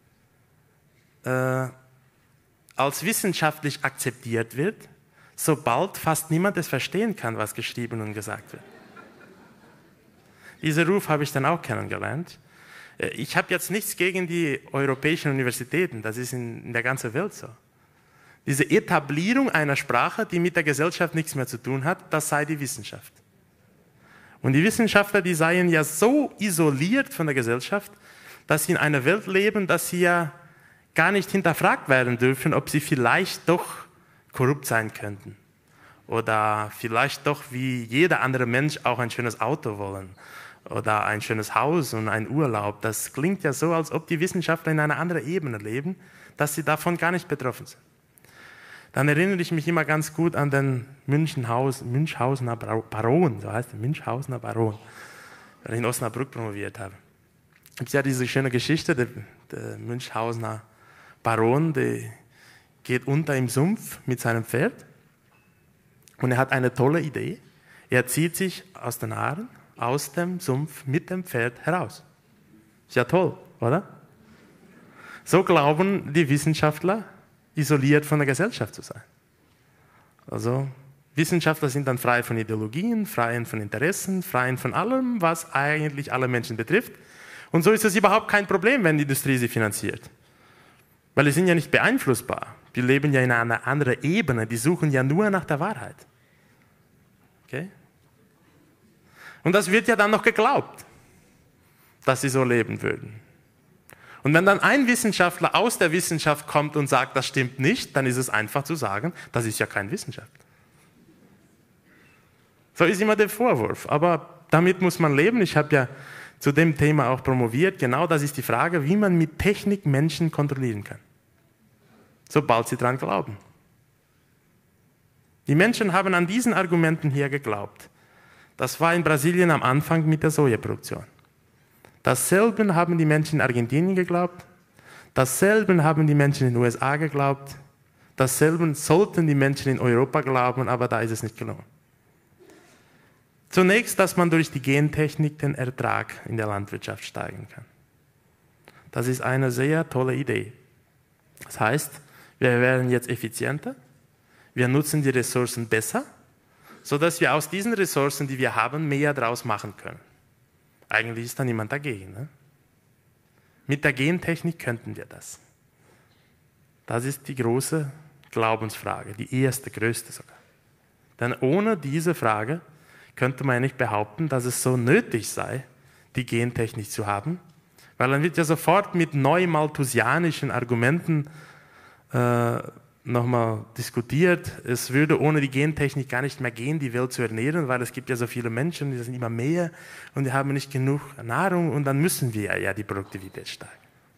als wissenschaftlich akzeptiert wird, sobald fast niemand es verstehen kann, was geschrieben und gesagt wird. Diesen Ruf habe ich dann auch kennengelernt. Ich habe jetzt nichts gegen die europäischen Universitäten, das ist in der ganzen Welt so. Diese Etablierung einer Sprache, die mit der Gesellschaft nichts mehr zu tun hat, das sei die Wissenschaft. Und die Wissenschaftler, die seien ja so isoliert von der Gesellschaft, dass sie in einer Welt leben, dass sie ja gar nicht hinterfragt werden dürfen, ob sie vielleicht doch korrupt sein könnten. Oder vielleicht doch wie jeder andere Mensch auch ein schönes Auto wollen. Oder ein schönes Haus und einen Urlaub. Das klingt ja so, als ob die Wissenschaftler in einer anderen Ebene leben, dass sie davon gar nicht betroffen sind. Dann erinnere ich mich immer ganz gut an den Münchhausener Baron, so heißt er, Münchhausener Baron, weil ich in Osnabrück promoviert habe. Es gibt ja diese schöne Geschichte, der Münchhausener Baron, der geht unter im Sumpf mit seinem Pferd und er hat eine tolle Idee. Er zieht sich aus den Haaren, aus dem Sumpf mit dem Pferd heraus. Ist ja toll, oder? So glauben die Wissenschaftler, isoliert von der Gesellschaft zu sein. Also Wissenschaftler sind dann frei von Ideologien, frei von Interessen, frei von allem, was eigentlich alle Menschen betrifft. Und so ist es überhaupt kein Problem, wenn die Industrie sie finanziert. Weil die sind ja nicht beeinflussbar. Die leben ja in einer anderen Ebene, die suchen ja nur nach der Wahrheit. Okay? Und das wird ja dann noch geglaubt, dass sie so leben würden. Und wenn dann ein Wissenschaftler aus der Wissenschaft kommt und sagt, das stimmt nicht, dann ist es einfach zu sagen, das ist ja keine Wissenschaft. So ist immer der Vorwurf. Aber damit muss man leben. Ich habe ja zu dem Thema auch promoviert. Genau das ist die Frage, wie man mit Technik Menschen kontrollieren kann. Sobald sie daran glauben. Die Menschen haben an diesen Argumenten hier geglaubt. Das war in Brasilien am Anfang mit der Sojaproduktion. Dasselbe haben die Menschen in Argentinien geglaubt, dasselbe haben die Menschen in den USA geglaubt, dasselbe sollten die Menschen in Europa glauben, aber da ist es nicht gelungen. Zunächst, dass man durch die Gentechnik den Ertrag in der Landwirtschaft steigern kann. Das ist eine sehr tolle Idee. Das heißt, wir werden jetzt effizienter, wir nutzen die Ressourcen besser, sodass wir aus diesen Ressourcen, die wir haben, mehr daraus machen können. Eigentlich ist da niemand dagegen. Ne? Mit der Gentechnik könnten wir das. Das ist die große Glaubensfrage, die erste, größte sogar. Denn ohne diese Frage könnte man ja nicht behaupten, dass es so nötig sei, die Gentechnik zu haben, weil dann wird ja sofort mit neumalthusianischen Argumenten nochmal diskutiert, es würde ohne die Gentechnik gar nicht mehr gehen, die Welt zu ernähren, weil es gibt ja so viele Menschen, die sind immer mehr und die haben nicht genug Nahrung und dann müssen wir ja die Produktivität steigern.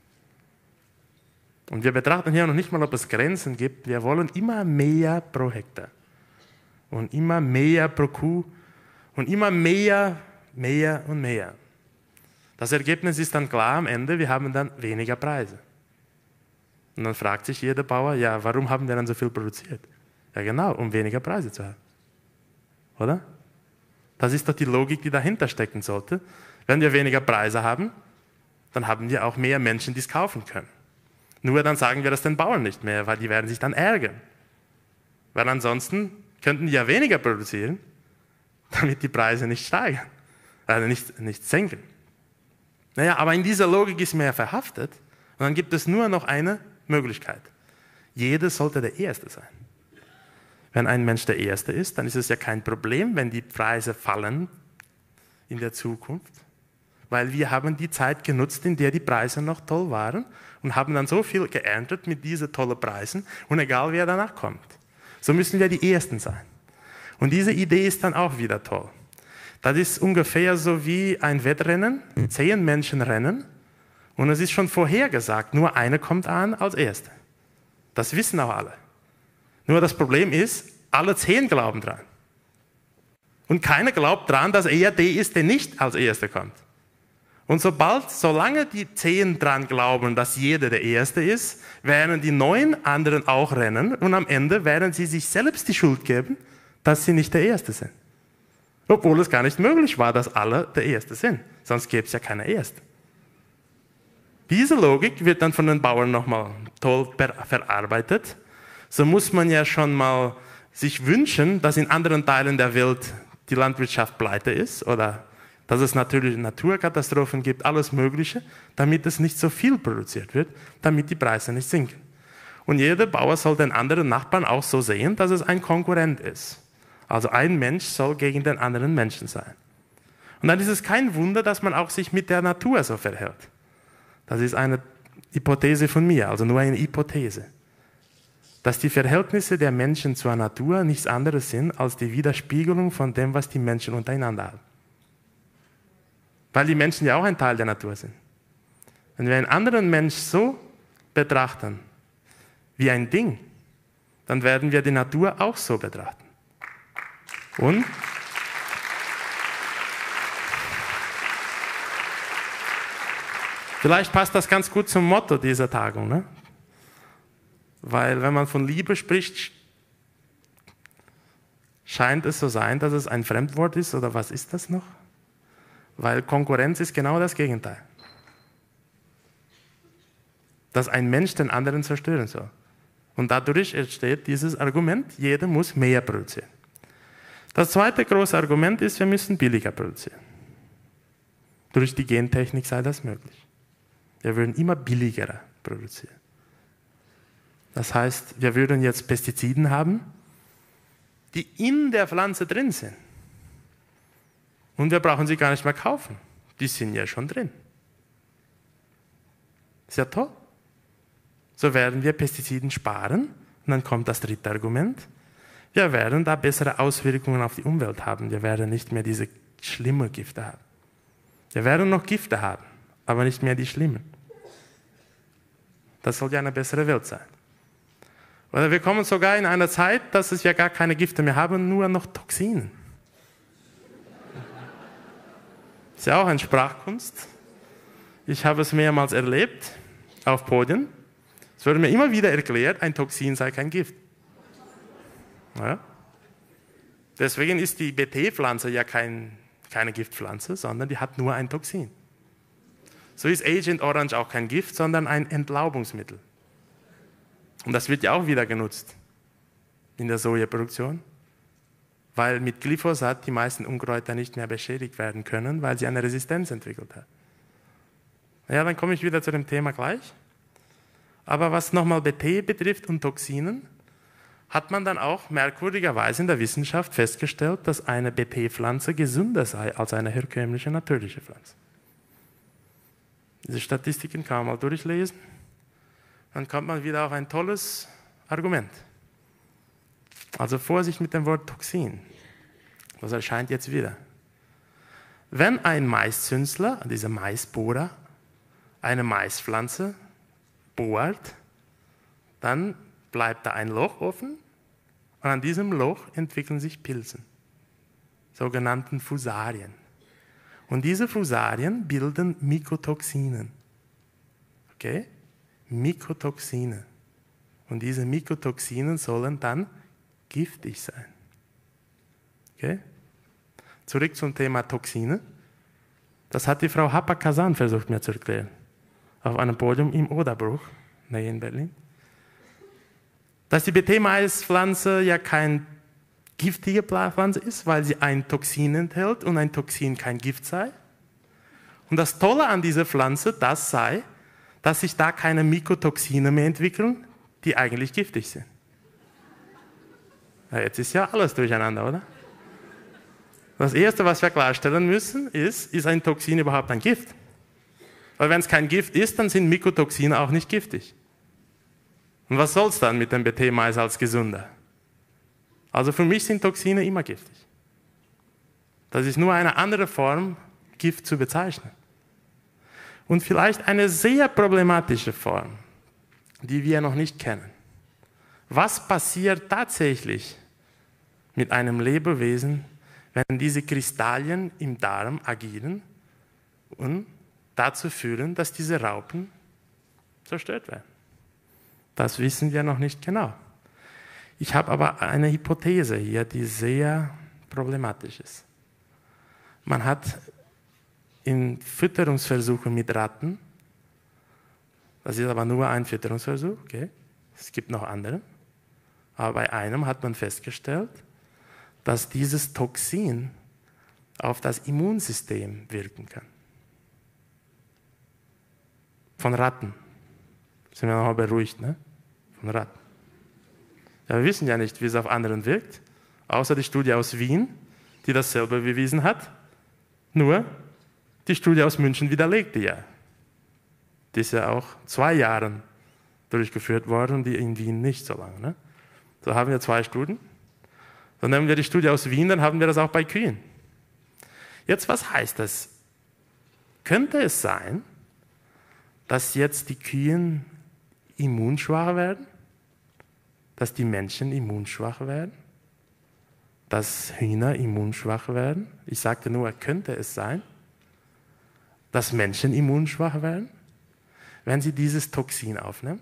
Und wir betrachten hier noch nicht mal, ob es Grenzen gibt. Wir wollen immer mehr pro Hektar und immer mehr pro Kuh und immer mehr und mehr. Das Ergebnis ist dann klar am Ende, wir haben dann weniger Preise. Und dann fragt sich jeder Bauer, ja, warum haben wir dann so viel produziert? Ja genau, um weniger Preise zu haben. Oder? Das ist doch die Logik, die dahinter stecken sollte. Wenn wir weniger Preise haben, dann haben wir auch mehr Menschen, die es kaufen können. Nur dann sagen wir das den Bauern nicht mehr, weil die werden sich dann ärgern. Weil ansonsten könnten die ja weniger produzieren, damit die Preise nicht steigen, also nicht senken. Naja, aber in dieser Logik ist man ja verhaftet und dann gibt es nur noch eine Möglichkeit. Jeder sollte der Erste sein. Wenn ein Mensch der Erste ist, dann ist es ja kein Problem, wenn die Preise fallen in der Zukunft, weil wir haben die Zeit genutzt, in der die Preise noch toll waren und haben dann so viel geerntet mit diesen tollen Preisen und egal wer danach kommt. So müssen wir die Ersten sein. Und diese Idee ist dann auch wieder toll. Das ist ungefähr so wie ein Wettrennen, 10 Menschen rennen und es ist schon vorhergesagt, nur einer kommt an als Erster. Das wissen auch alle. Nur das Problem ist, alle 10 glauben dran. Und keiner glaubt daran, dass er der ist, der nicht als Erster kommt. Und solange die 10 dran glauben, dass jeder der Erste ist, werden die 9 anderen auch rennen und am Ende werden sie sich selbst die Schuld geben, dass sie nicht der Erste sind. Obwohl es gar nicht möglich war, dass alle der Erste sind. Sonst gäbe es ja keine Erste. Diese Logik wird dann von den Bauern nochmal toll verarbeitet. So muss man ja schon mal sich wünschen, dass in anderen Teilen der Welt die Landwirtschaft pleite ist oder dass es natürlich Naturkatastrophen gibt, alles Mögliche, damit es nicht so viel produziert wird, damit die Preise nicht sinken. Und jeder Bauer soll den anderen Nachbarn auch so sehen, dass es ein Konkurrent ist. Also ein Mensch soll gegen den anderen Menschen sein. Und dann ist es kein Wunder, dass man auch sich mit der Natur so verhält. Das ist eine Hypothese von mir, also nur eine Hypothese. Dass die Verhältnisse der Menschen zur Natur nichts anderes sind als die Widerspiegelung von dem, was die Menschen untereinander haben. Weil die Menschen ja auch ein Teil der Natur sind. Wenn wir einen anderen Mensch so betrachten, wie ein Ding, dann werden wir die Natur auch so betrachten. Und vielleicht passt das ganz gut zum Motto dieser Tagung, ne? Weil wenn man von Liebe spricht, scheint es so sein, dass es ein Fremdwort ist, oder was ist das noch? Weil Konkurrenz ist genau das Gegenteil. Dass ein Mensch den anderen zerstören soll. Und dadurch entsteht dieses Argument, jeder muss mehr produzieren. Das zweite große Argument ist, wir müssen billiger produzieren. Durch die Gentechnik sei das möglich. Wir würden immer billiger produzieren. Das heißt, wir würden jetzt Pestiziden haben, die in der Pflanze drin sind. Und wir brauchen sie gar nicht mehr kaufen. Die sind ja schon drin. Ist ja toll. So werden wir Pestiziden sparen. Und dann kommt das dritte Argument. Wir werden da bessere Auswirkungen auf die Umwelt haben. Wir werden nicht mehr diese schlimmen Gifte haben. Wir werden noch Gifte haben, aber nicht mehr die schlimmen. Das soll ja eine bessere Welt sein. Oder wir kommen sogar in eine Zeit, dass es ja gar keine Gifte mehr haben, nur noch Toxine. Ist ja auch eine Sprachkunst. Ich habe es mehrmals erlebt, auf Podien. Es wurde mir immer wieder erklärt, ein Toxin sei kein Gift. Ja? Deswegen ist die BT-Pflanze ja keine Giftpflanze, sondern die hat nur ein Toxin. So ist Agent Orange auch kein Gift, sondern ein Entlaubungsmittel. Und das wird ja auch wieder genutzt in der Sojaproduktion, weil mit Glyphosat die meisten Unkräuter nicht mehr beschädigt werden können, weil sie eine Resistenz entwickelt haben. Ja, dann komme ich wieder zu dem Thema gleich. Aber was nochmal BT betrifft und Toxinen, hat man dann auch merkwürdigerweise in der Wissenschaft festgestellt, dass eine BT-Pflanze gesünder sei als eine herkömmliche natürliche Pflanze. Diese Statistiken kann man mal durchlesen. Dann kommt man wieder auf ein tolles Argument. Also Vorsicht mit dem Wort Toxin. Das erscheint jetzt wieder. Wenn ein Maiszünsler, dieser Maisbohrer, eine Maispflanze bohrt, dann bleibt da ein Loch offen und an diesem Loch entwickeln sich Pilze, sogenannten Fusarien. Und diese Fusarien bilden Mykotoxine. Okay? Mykotoxine. Und diese Mykotoxine sollen dann giftig sein. Okay? Zurück zum Thema Toxine. Das hat die Frau Hapag-Kazan versucht mir zu erklären. Auf einem Podium im Oderbruch, näher in Berlin. Dass die BT-Maispflanze ja keine giftige Pflanze ist, weil sie ein Toxin enthält und ein Toxin kein Gift sei. Und das Tolle an dieser Pflanze, das sei, dass sich da keine Mykotoxine mehr entwickeln, die eigentlich giftig sind. Ja, jetzt ist ja alles durcheinander, oder? Das Erste, was wir klarstellen müssen, ist ein Toxin überhaupt ein Gift? Weil wenn es kein Gift ist, dann sind Mykotoxine auch nicht giftig. Und was soll es dann mit dem BT-Mais als gesünder? Also für mich sind Toxine immer giftig. Das ist nur eine andere Form, Gift zu bezeichnen. Und vielleicht eine sehr problematische Form, die wir noch nicht kennen. Was passiert tatsächlich mit einem Lebewesen, wenn diese Kristallien im Darm agieren und dazu führen, dass diese Raupen zerstört werden. Das wissen wir noch nicht genau. Ich habe aber eine Hypothese hier, die sehr problematisch ist. Man hat in Fütterungsversuchen mit Ratten, das ist aber nur ein Fütterungsversuch, okay? Es gibt noch andere, aber bei einem hat man festgestellt, dass dieses Toxin auf das Immunsystem wirken kann. Von Ratten. Sind wir nochmal beruhigt, ne? Von Ratten. Ja, wir wissen ja nicht, wie es auf anderen wirkt, außer die Studie aus Wien, die dasselbe bewiesen hat. Nur, die Studie aus München widerlegte ja. Die ist ja auch 2 Jahren durchgeführt worden und die in Wien nicht so lange. Ne? So haben wir 2 Studien. Dann nehmen wir die Studie aus Wien, dann haben wir das auch bei Kühen. Jetzt, was heißt das? Könnte es sein, dass jetzt die Kühen immunschwach werden? Dass die Menschen immunschwach werden? Dass Hühner immunschwach werden? Ich sagte nur, könnte es sein, dass Menschen immunschwach werden, wenn sie dieses Toxin aufnehmen?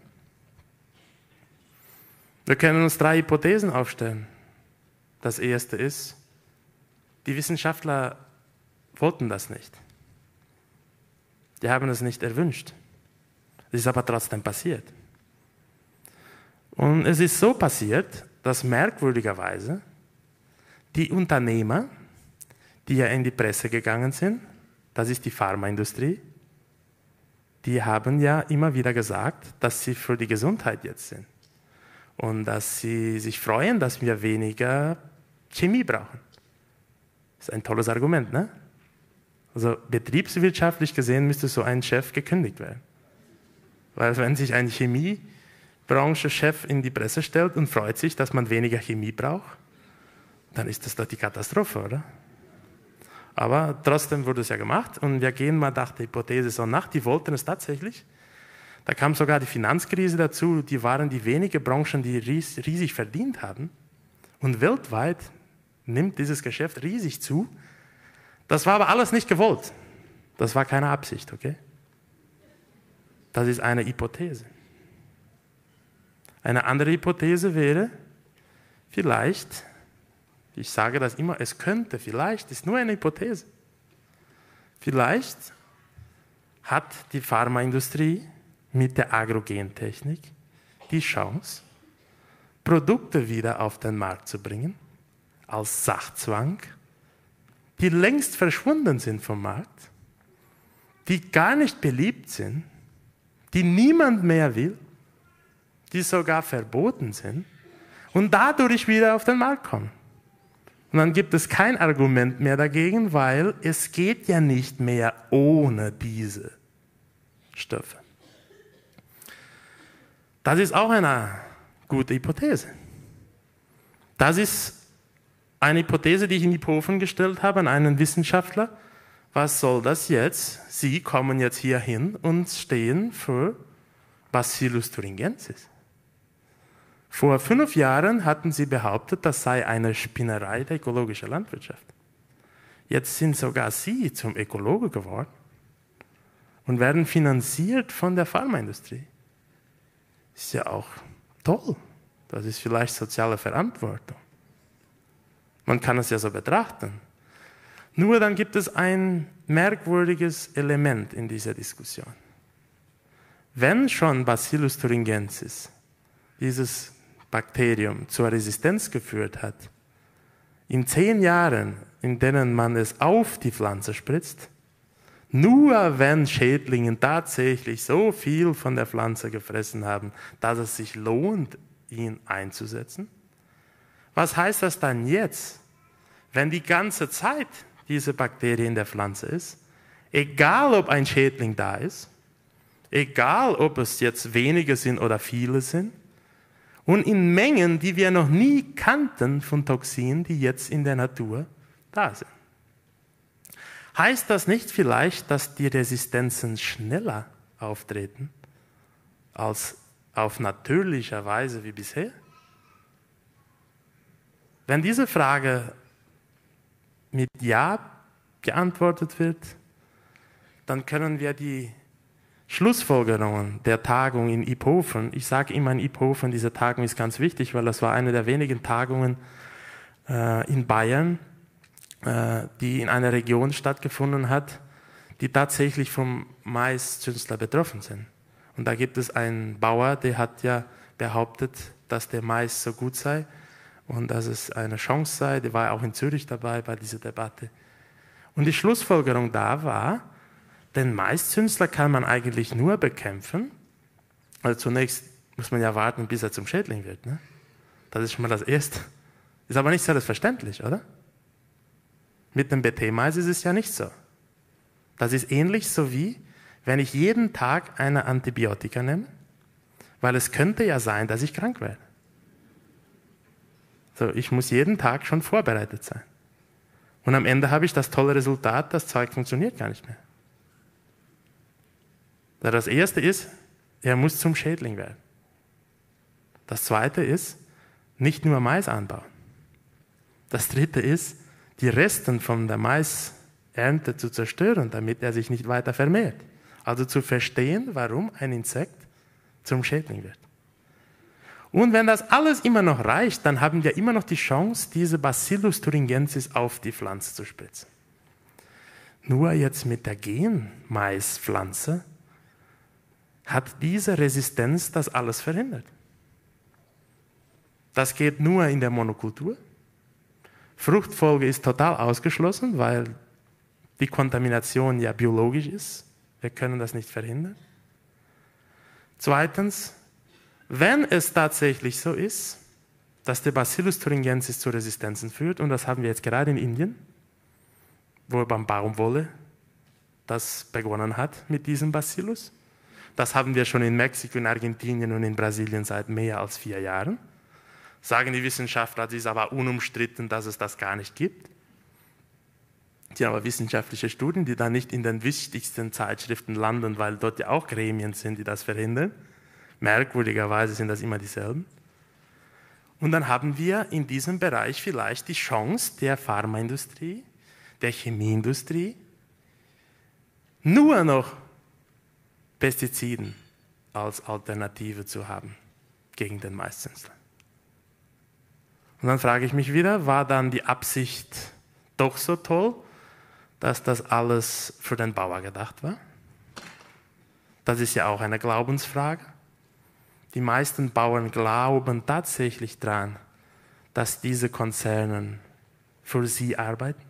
Wir können uns 3 Hypothesen aufstellen. Das erste ist, die Wissenschaftler wollten das nicht. Die haben es nicht erwünscht. Es ist aber trotzdem passiert. Und es ist so passiert, dass merkwürdigerweise die Unternehmer, die ja in die Presse gegangen sind, das ist die Pharmaindustrie, die haben ja immer wieder gesagt, dass sie für die Gesundheit jetzt sind. Und dass sie sich freuen, dass wir weniger Chemie brauchen. Das ist ein tolles Argument, ne? Also betriebswirtschaftlich gesehen müsste so ein Chef gekündigt werden. Weil wenn sich ein Chemiebranche-Chef in die Presse stellt und freut sich, dass man weniger Chemie braucht, dann ist das doch die Katastrophe, oder? Aber trotzdem wurde es ja gemacht und wir gehen mal nach der Hypothese so nach, die wollten es tatsächlich. Da kam sogar die Finanzkrise dazu, die waren die wenigen Branchen, die riesig verdient haben. Und weltweit nimmt dieses Geschäft riesig zu. Das war aber alles nicht gewollt. Das war keine Absicht, okay? Das ist eine Hypothese. Eine andere Hypothese wäre, vielleicht, ich sage das immer, es könnte, vielleicht, ist nur eine Hypothese. Vielleicht hat die Pharmaindustrie mit der Agrogentechnik die Chance, Produkte wieder auf den Markt zu bringen, als Sachzwang, die längst verschwunden sind vom Markt, die gar nicht beliebt sind, die niemand mehr will, die sogar verboten sind und dadurch wieder auf den Markt kommen. Und dann gibt es kein Argument mehr dagegen, weil es geht ja nicht mehr ohne diese Stoffe. Das ist auch eine gute Hypothese. Das ist eine Hypothese, die ich in Iphofen gestellt habe an einen Wissenschaftler. Was soll das jetzt? Sie kommen jetzt hier hin und stehen für Bacillus thuringiensis. Vor 5 Jahren hatten sie behauptet, das sei eine Spinnerei der ökologischen Landwirtschaft. Jetzt sind sogar sie zum Ökologe geworden und werden finanziert von der Pharmaindustrie. Ist ja auch toll. Das ist vielleicht soziale Verantwortung. Man kann es ja so betrachten. Nur dann gibt es ein merkwürdiges Element in dieser Diskussion. Wenn schon Bacillus thuringiensis, dieses Bakterium, zur Resistenz geführt hat, in 10 Jahren, in denen man es auf die Pflanze spritzt, nur wenn Schädlinge tatsächlich so viel von der Pflanze gefressen haben, dass es sich lohnt, ihn einzusetzen. Was heißt das dann jetzt, wenn die ganze Zeit diese Bakterie in der Pflanze ist, egal ob ein Schädling da ist, egal ob es jetzt wenige sind oder viele sind, und in Mengen, die wir noch nie kannten von Toxinen, die jetzt in der Natur da sind. Heißt das nicht vielleicht, dass die Resistenzen schneller auftreten als auf natürliche Weise wie bisher? Wenn diese Frage mit Ja geantwortet wird, dann können wir die Schlussfolgerungen der Tagung in Iphofen, ich sage immer in Iphofen, diese Tagung ist ganz wichtig, weil das war eine der wenigen Tagungen in Bayern, die in einer Region stattgefunden hat, die tatsächlich vom Maiszünsler betroffen sind. Und da gibt es einen Bauer, der hat ja behauptet, dass der Mais so gut sei und dass es eine Chance sei. Der war auch in Zürich dabei bei dieser Debatte. Und die Schlussfolgerung da war, den Maiszünsler kann man eigentlich nur bekämpfen. Also zunächst muss man ja warten, bis er zum Schädling wird. Ne? Das ist schon mal das Erste. Ist aber nicht selbstverständlich, oder? Mit dem BT-Mais ist es ja nicht so. Das ist ähnlich so wie, wenn ich jeden Tag eine Antibiotika nehme, weil es könnte ja sein, dass ich krank werde. So, ich muss jeden Tag schon vorbereitet sein. Und am Ende habe ich das tolle Resultat, das Zeug funktioniert gar nicht mehr. Das Erste ist, er muss zum Schädling werden. Das Zweite ist, nicht nur Mais anbauen. Das Dritte ist, die Resten von der Maisernte zu zerstören, damit er sich nicht weiter vermehrt. Also zu verstehen, warum ein Insekt zum Schädling wird. Und wenn das alles immer noch reicht, dann haben wir immer noch die Chance, diese Bacillus thuringiensis auf die Pflanze zu spritzen. Nur jetzt mit der Genmaispflanze hat diese Resistenz das alles verhindert. Das geht nur in der Monokultur. Fruchtfolge ist total ausgeschlossen, weil die Kontamination ja biologisch ist. Wir können das nicht verhindern. Zweitens, wenn es tatsächlich so ist, dass der Bacillus thuringiensis zu Resistenzen führt, und das haben wir jetzt gerade in Indien, wo beim Baumwolle das begonnen hat mit diesem Bacillus. Das haben wir schon in Mexiko, in Argentinien und in Brasilien seit mehr als 4 Jahren. Sagen die Wissenschaftler, es ist aber unumstritten, dass es das gar nicht gibt. Es sind aber wissenschaftliche Studien, die dann nicht in den wichtigsten Zeitschriften landen, weil dort ja auch Gremien sind, die das verhindern. Merkwürdigerweise sind das immer dieselben. Und dann haben wir in diesem Bereich vielleicht die Chance der Pharmaindustrie, der Chemieindustrie, nur noch Pestiziden als Alternative zu haben gegen den Maiszünsler. Und dann frage ich mich wieder, war dann die Absicht doch so toll, dass das alles für den Bauer gedacht war? Das ist ja auch eine Glaubensfrage. Die meisten Bauern glauben tatsächlich daran, dass diese Konzerne für sie arbeiten.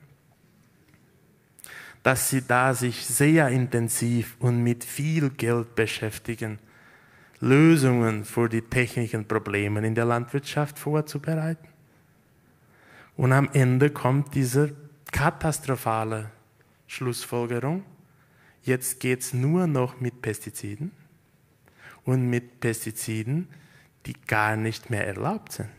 Dass sie da sich sehr intensiv und mit viel Geld beschäftigen, Lösungen für die technischen Probleme in der Landwirtschaft vorzubereiten. Und am Ende kommt diese katastrophale Schlussfolgerung, jetzt geht es nur noch mit Pestiziden und mit Pestiziden, die gar nicht mehr erlaubt sind.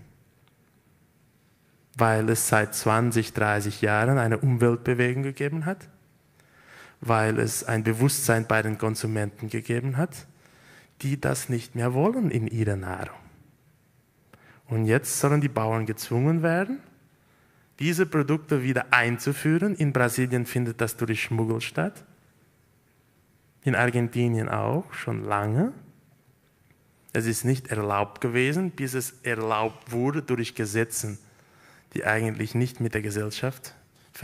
Weil es seit 20, 30 Jahren eine Umweltbewegung gegeben hat, weil es ein Bewusstsein bei den Konsumenten gegeben hat, die das nicht mehr wollen in ihrer Nahrung. Und jetzt sollen die Bauern gezwungen werden, diese Produkte wieder einzuführen. In Brasilien findet das durch Schmuggel statt. In Argentinien auch, schon lange. Es ist nicht erlaubt gewesen, bis es erlaubt wurde durch Gesetze, die eigentlich nicht mit der Gesellschaft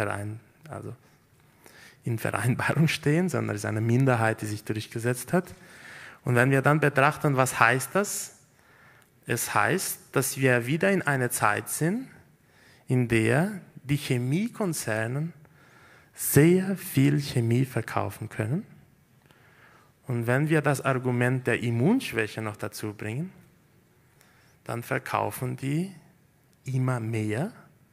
in Vereinbarung stehen, sondern es ist eine Minderheit, die sich durchgesetzt hat. Und wenn wir dann betrachten, was heißt das? Es heißt, dass wir wieder in einer Zeit sind, in der die Chemiekonzerne sehr viel Chemie verkaufen können. Und wenn wir das Argument der Immunschwäche noch dazu bringen, dann verkaufen die immer mehr.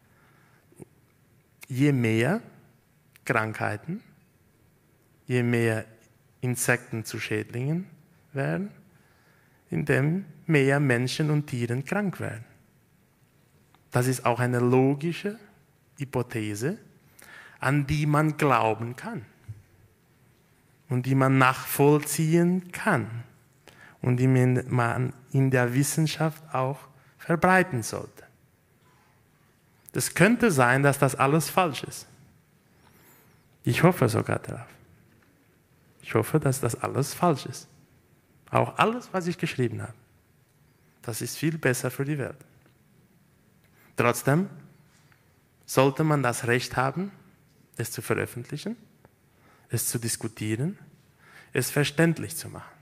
Je mehr Krankheiten, je mehr Insekten zu Schädlingen werden, indem mehr Menschen und Tiere krank werden. Das ist auch eine logische Hypothese, an die man glauben kann und die man nachvollziehen kann und die man in der Wissenschaft auch verbreiten sollte. Es könnte sein, dass das alles falsch ist. Ich hoffe sogar darauf. Ich hoffe, dass das alles falsch ist. Auch alles, was ich geschrieben habe. Das ist viel besser für die Welt. Trotzdem sollte man das Recht haben, es zu veröffentlichen, es zu diskutieren, es verständlich zu machen.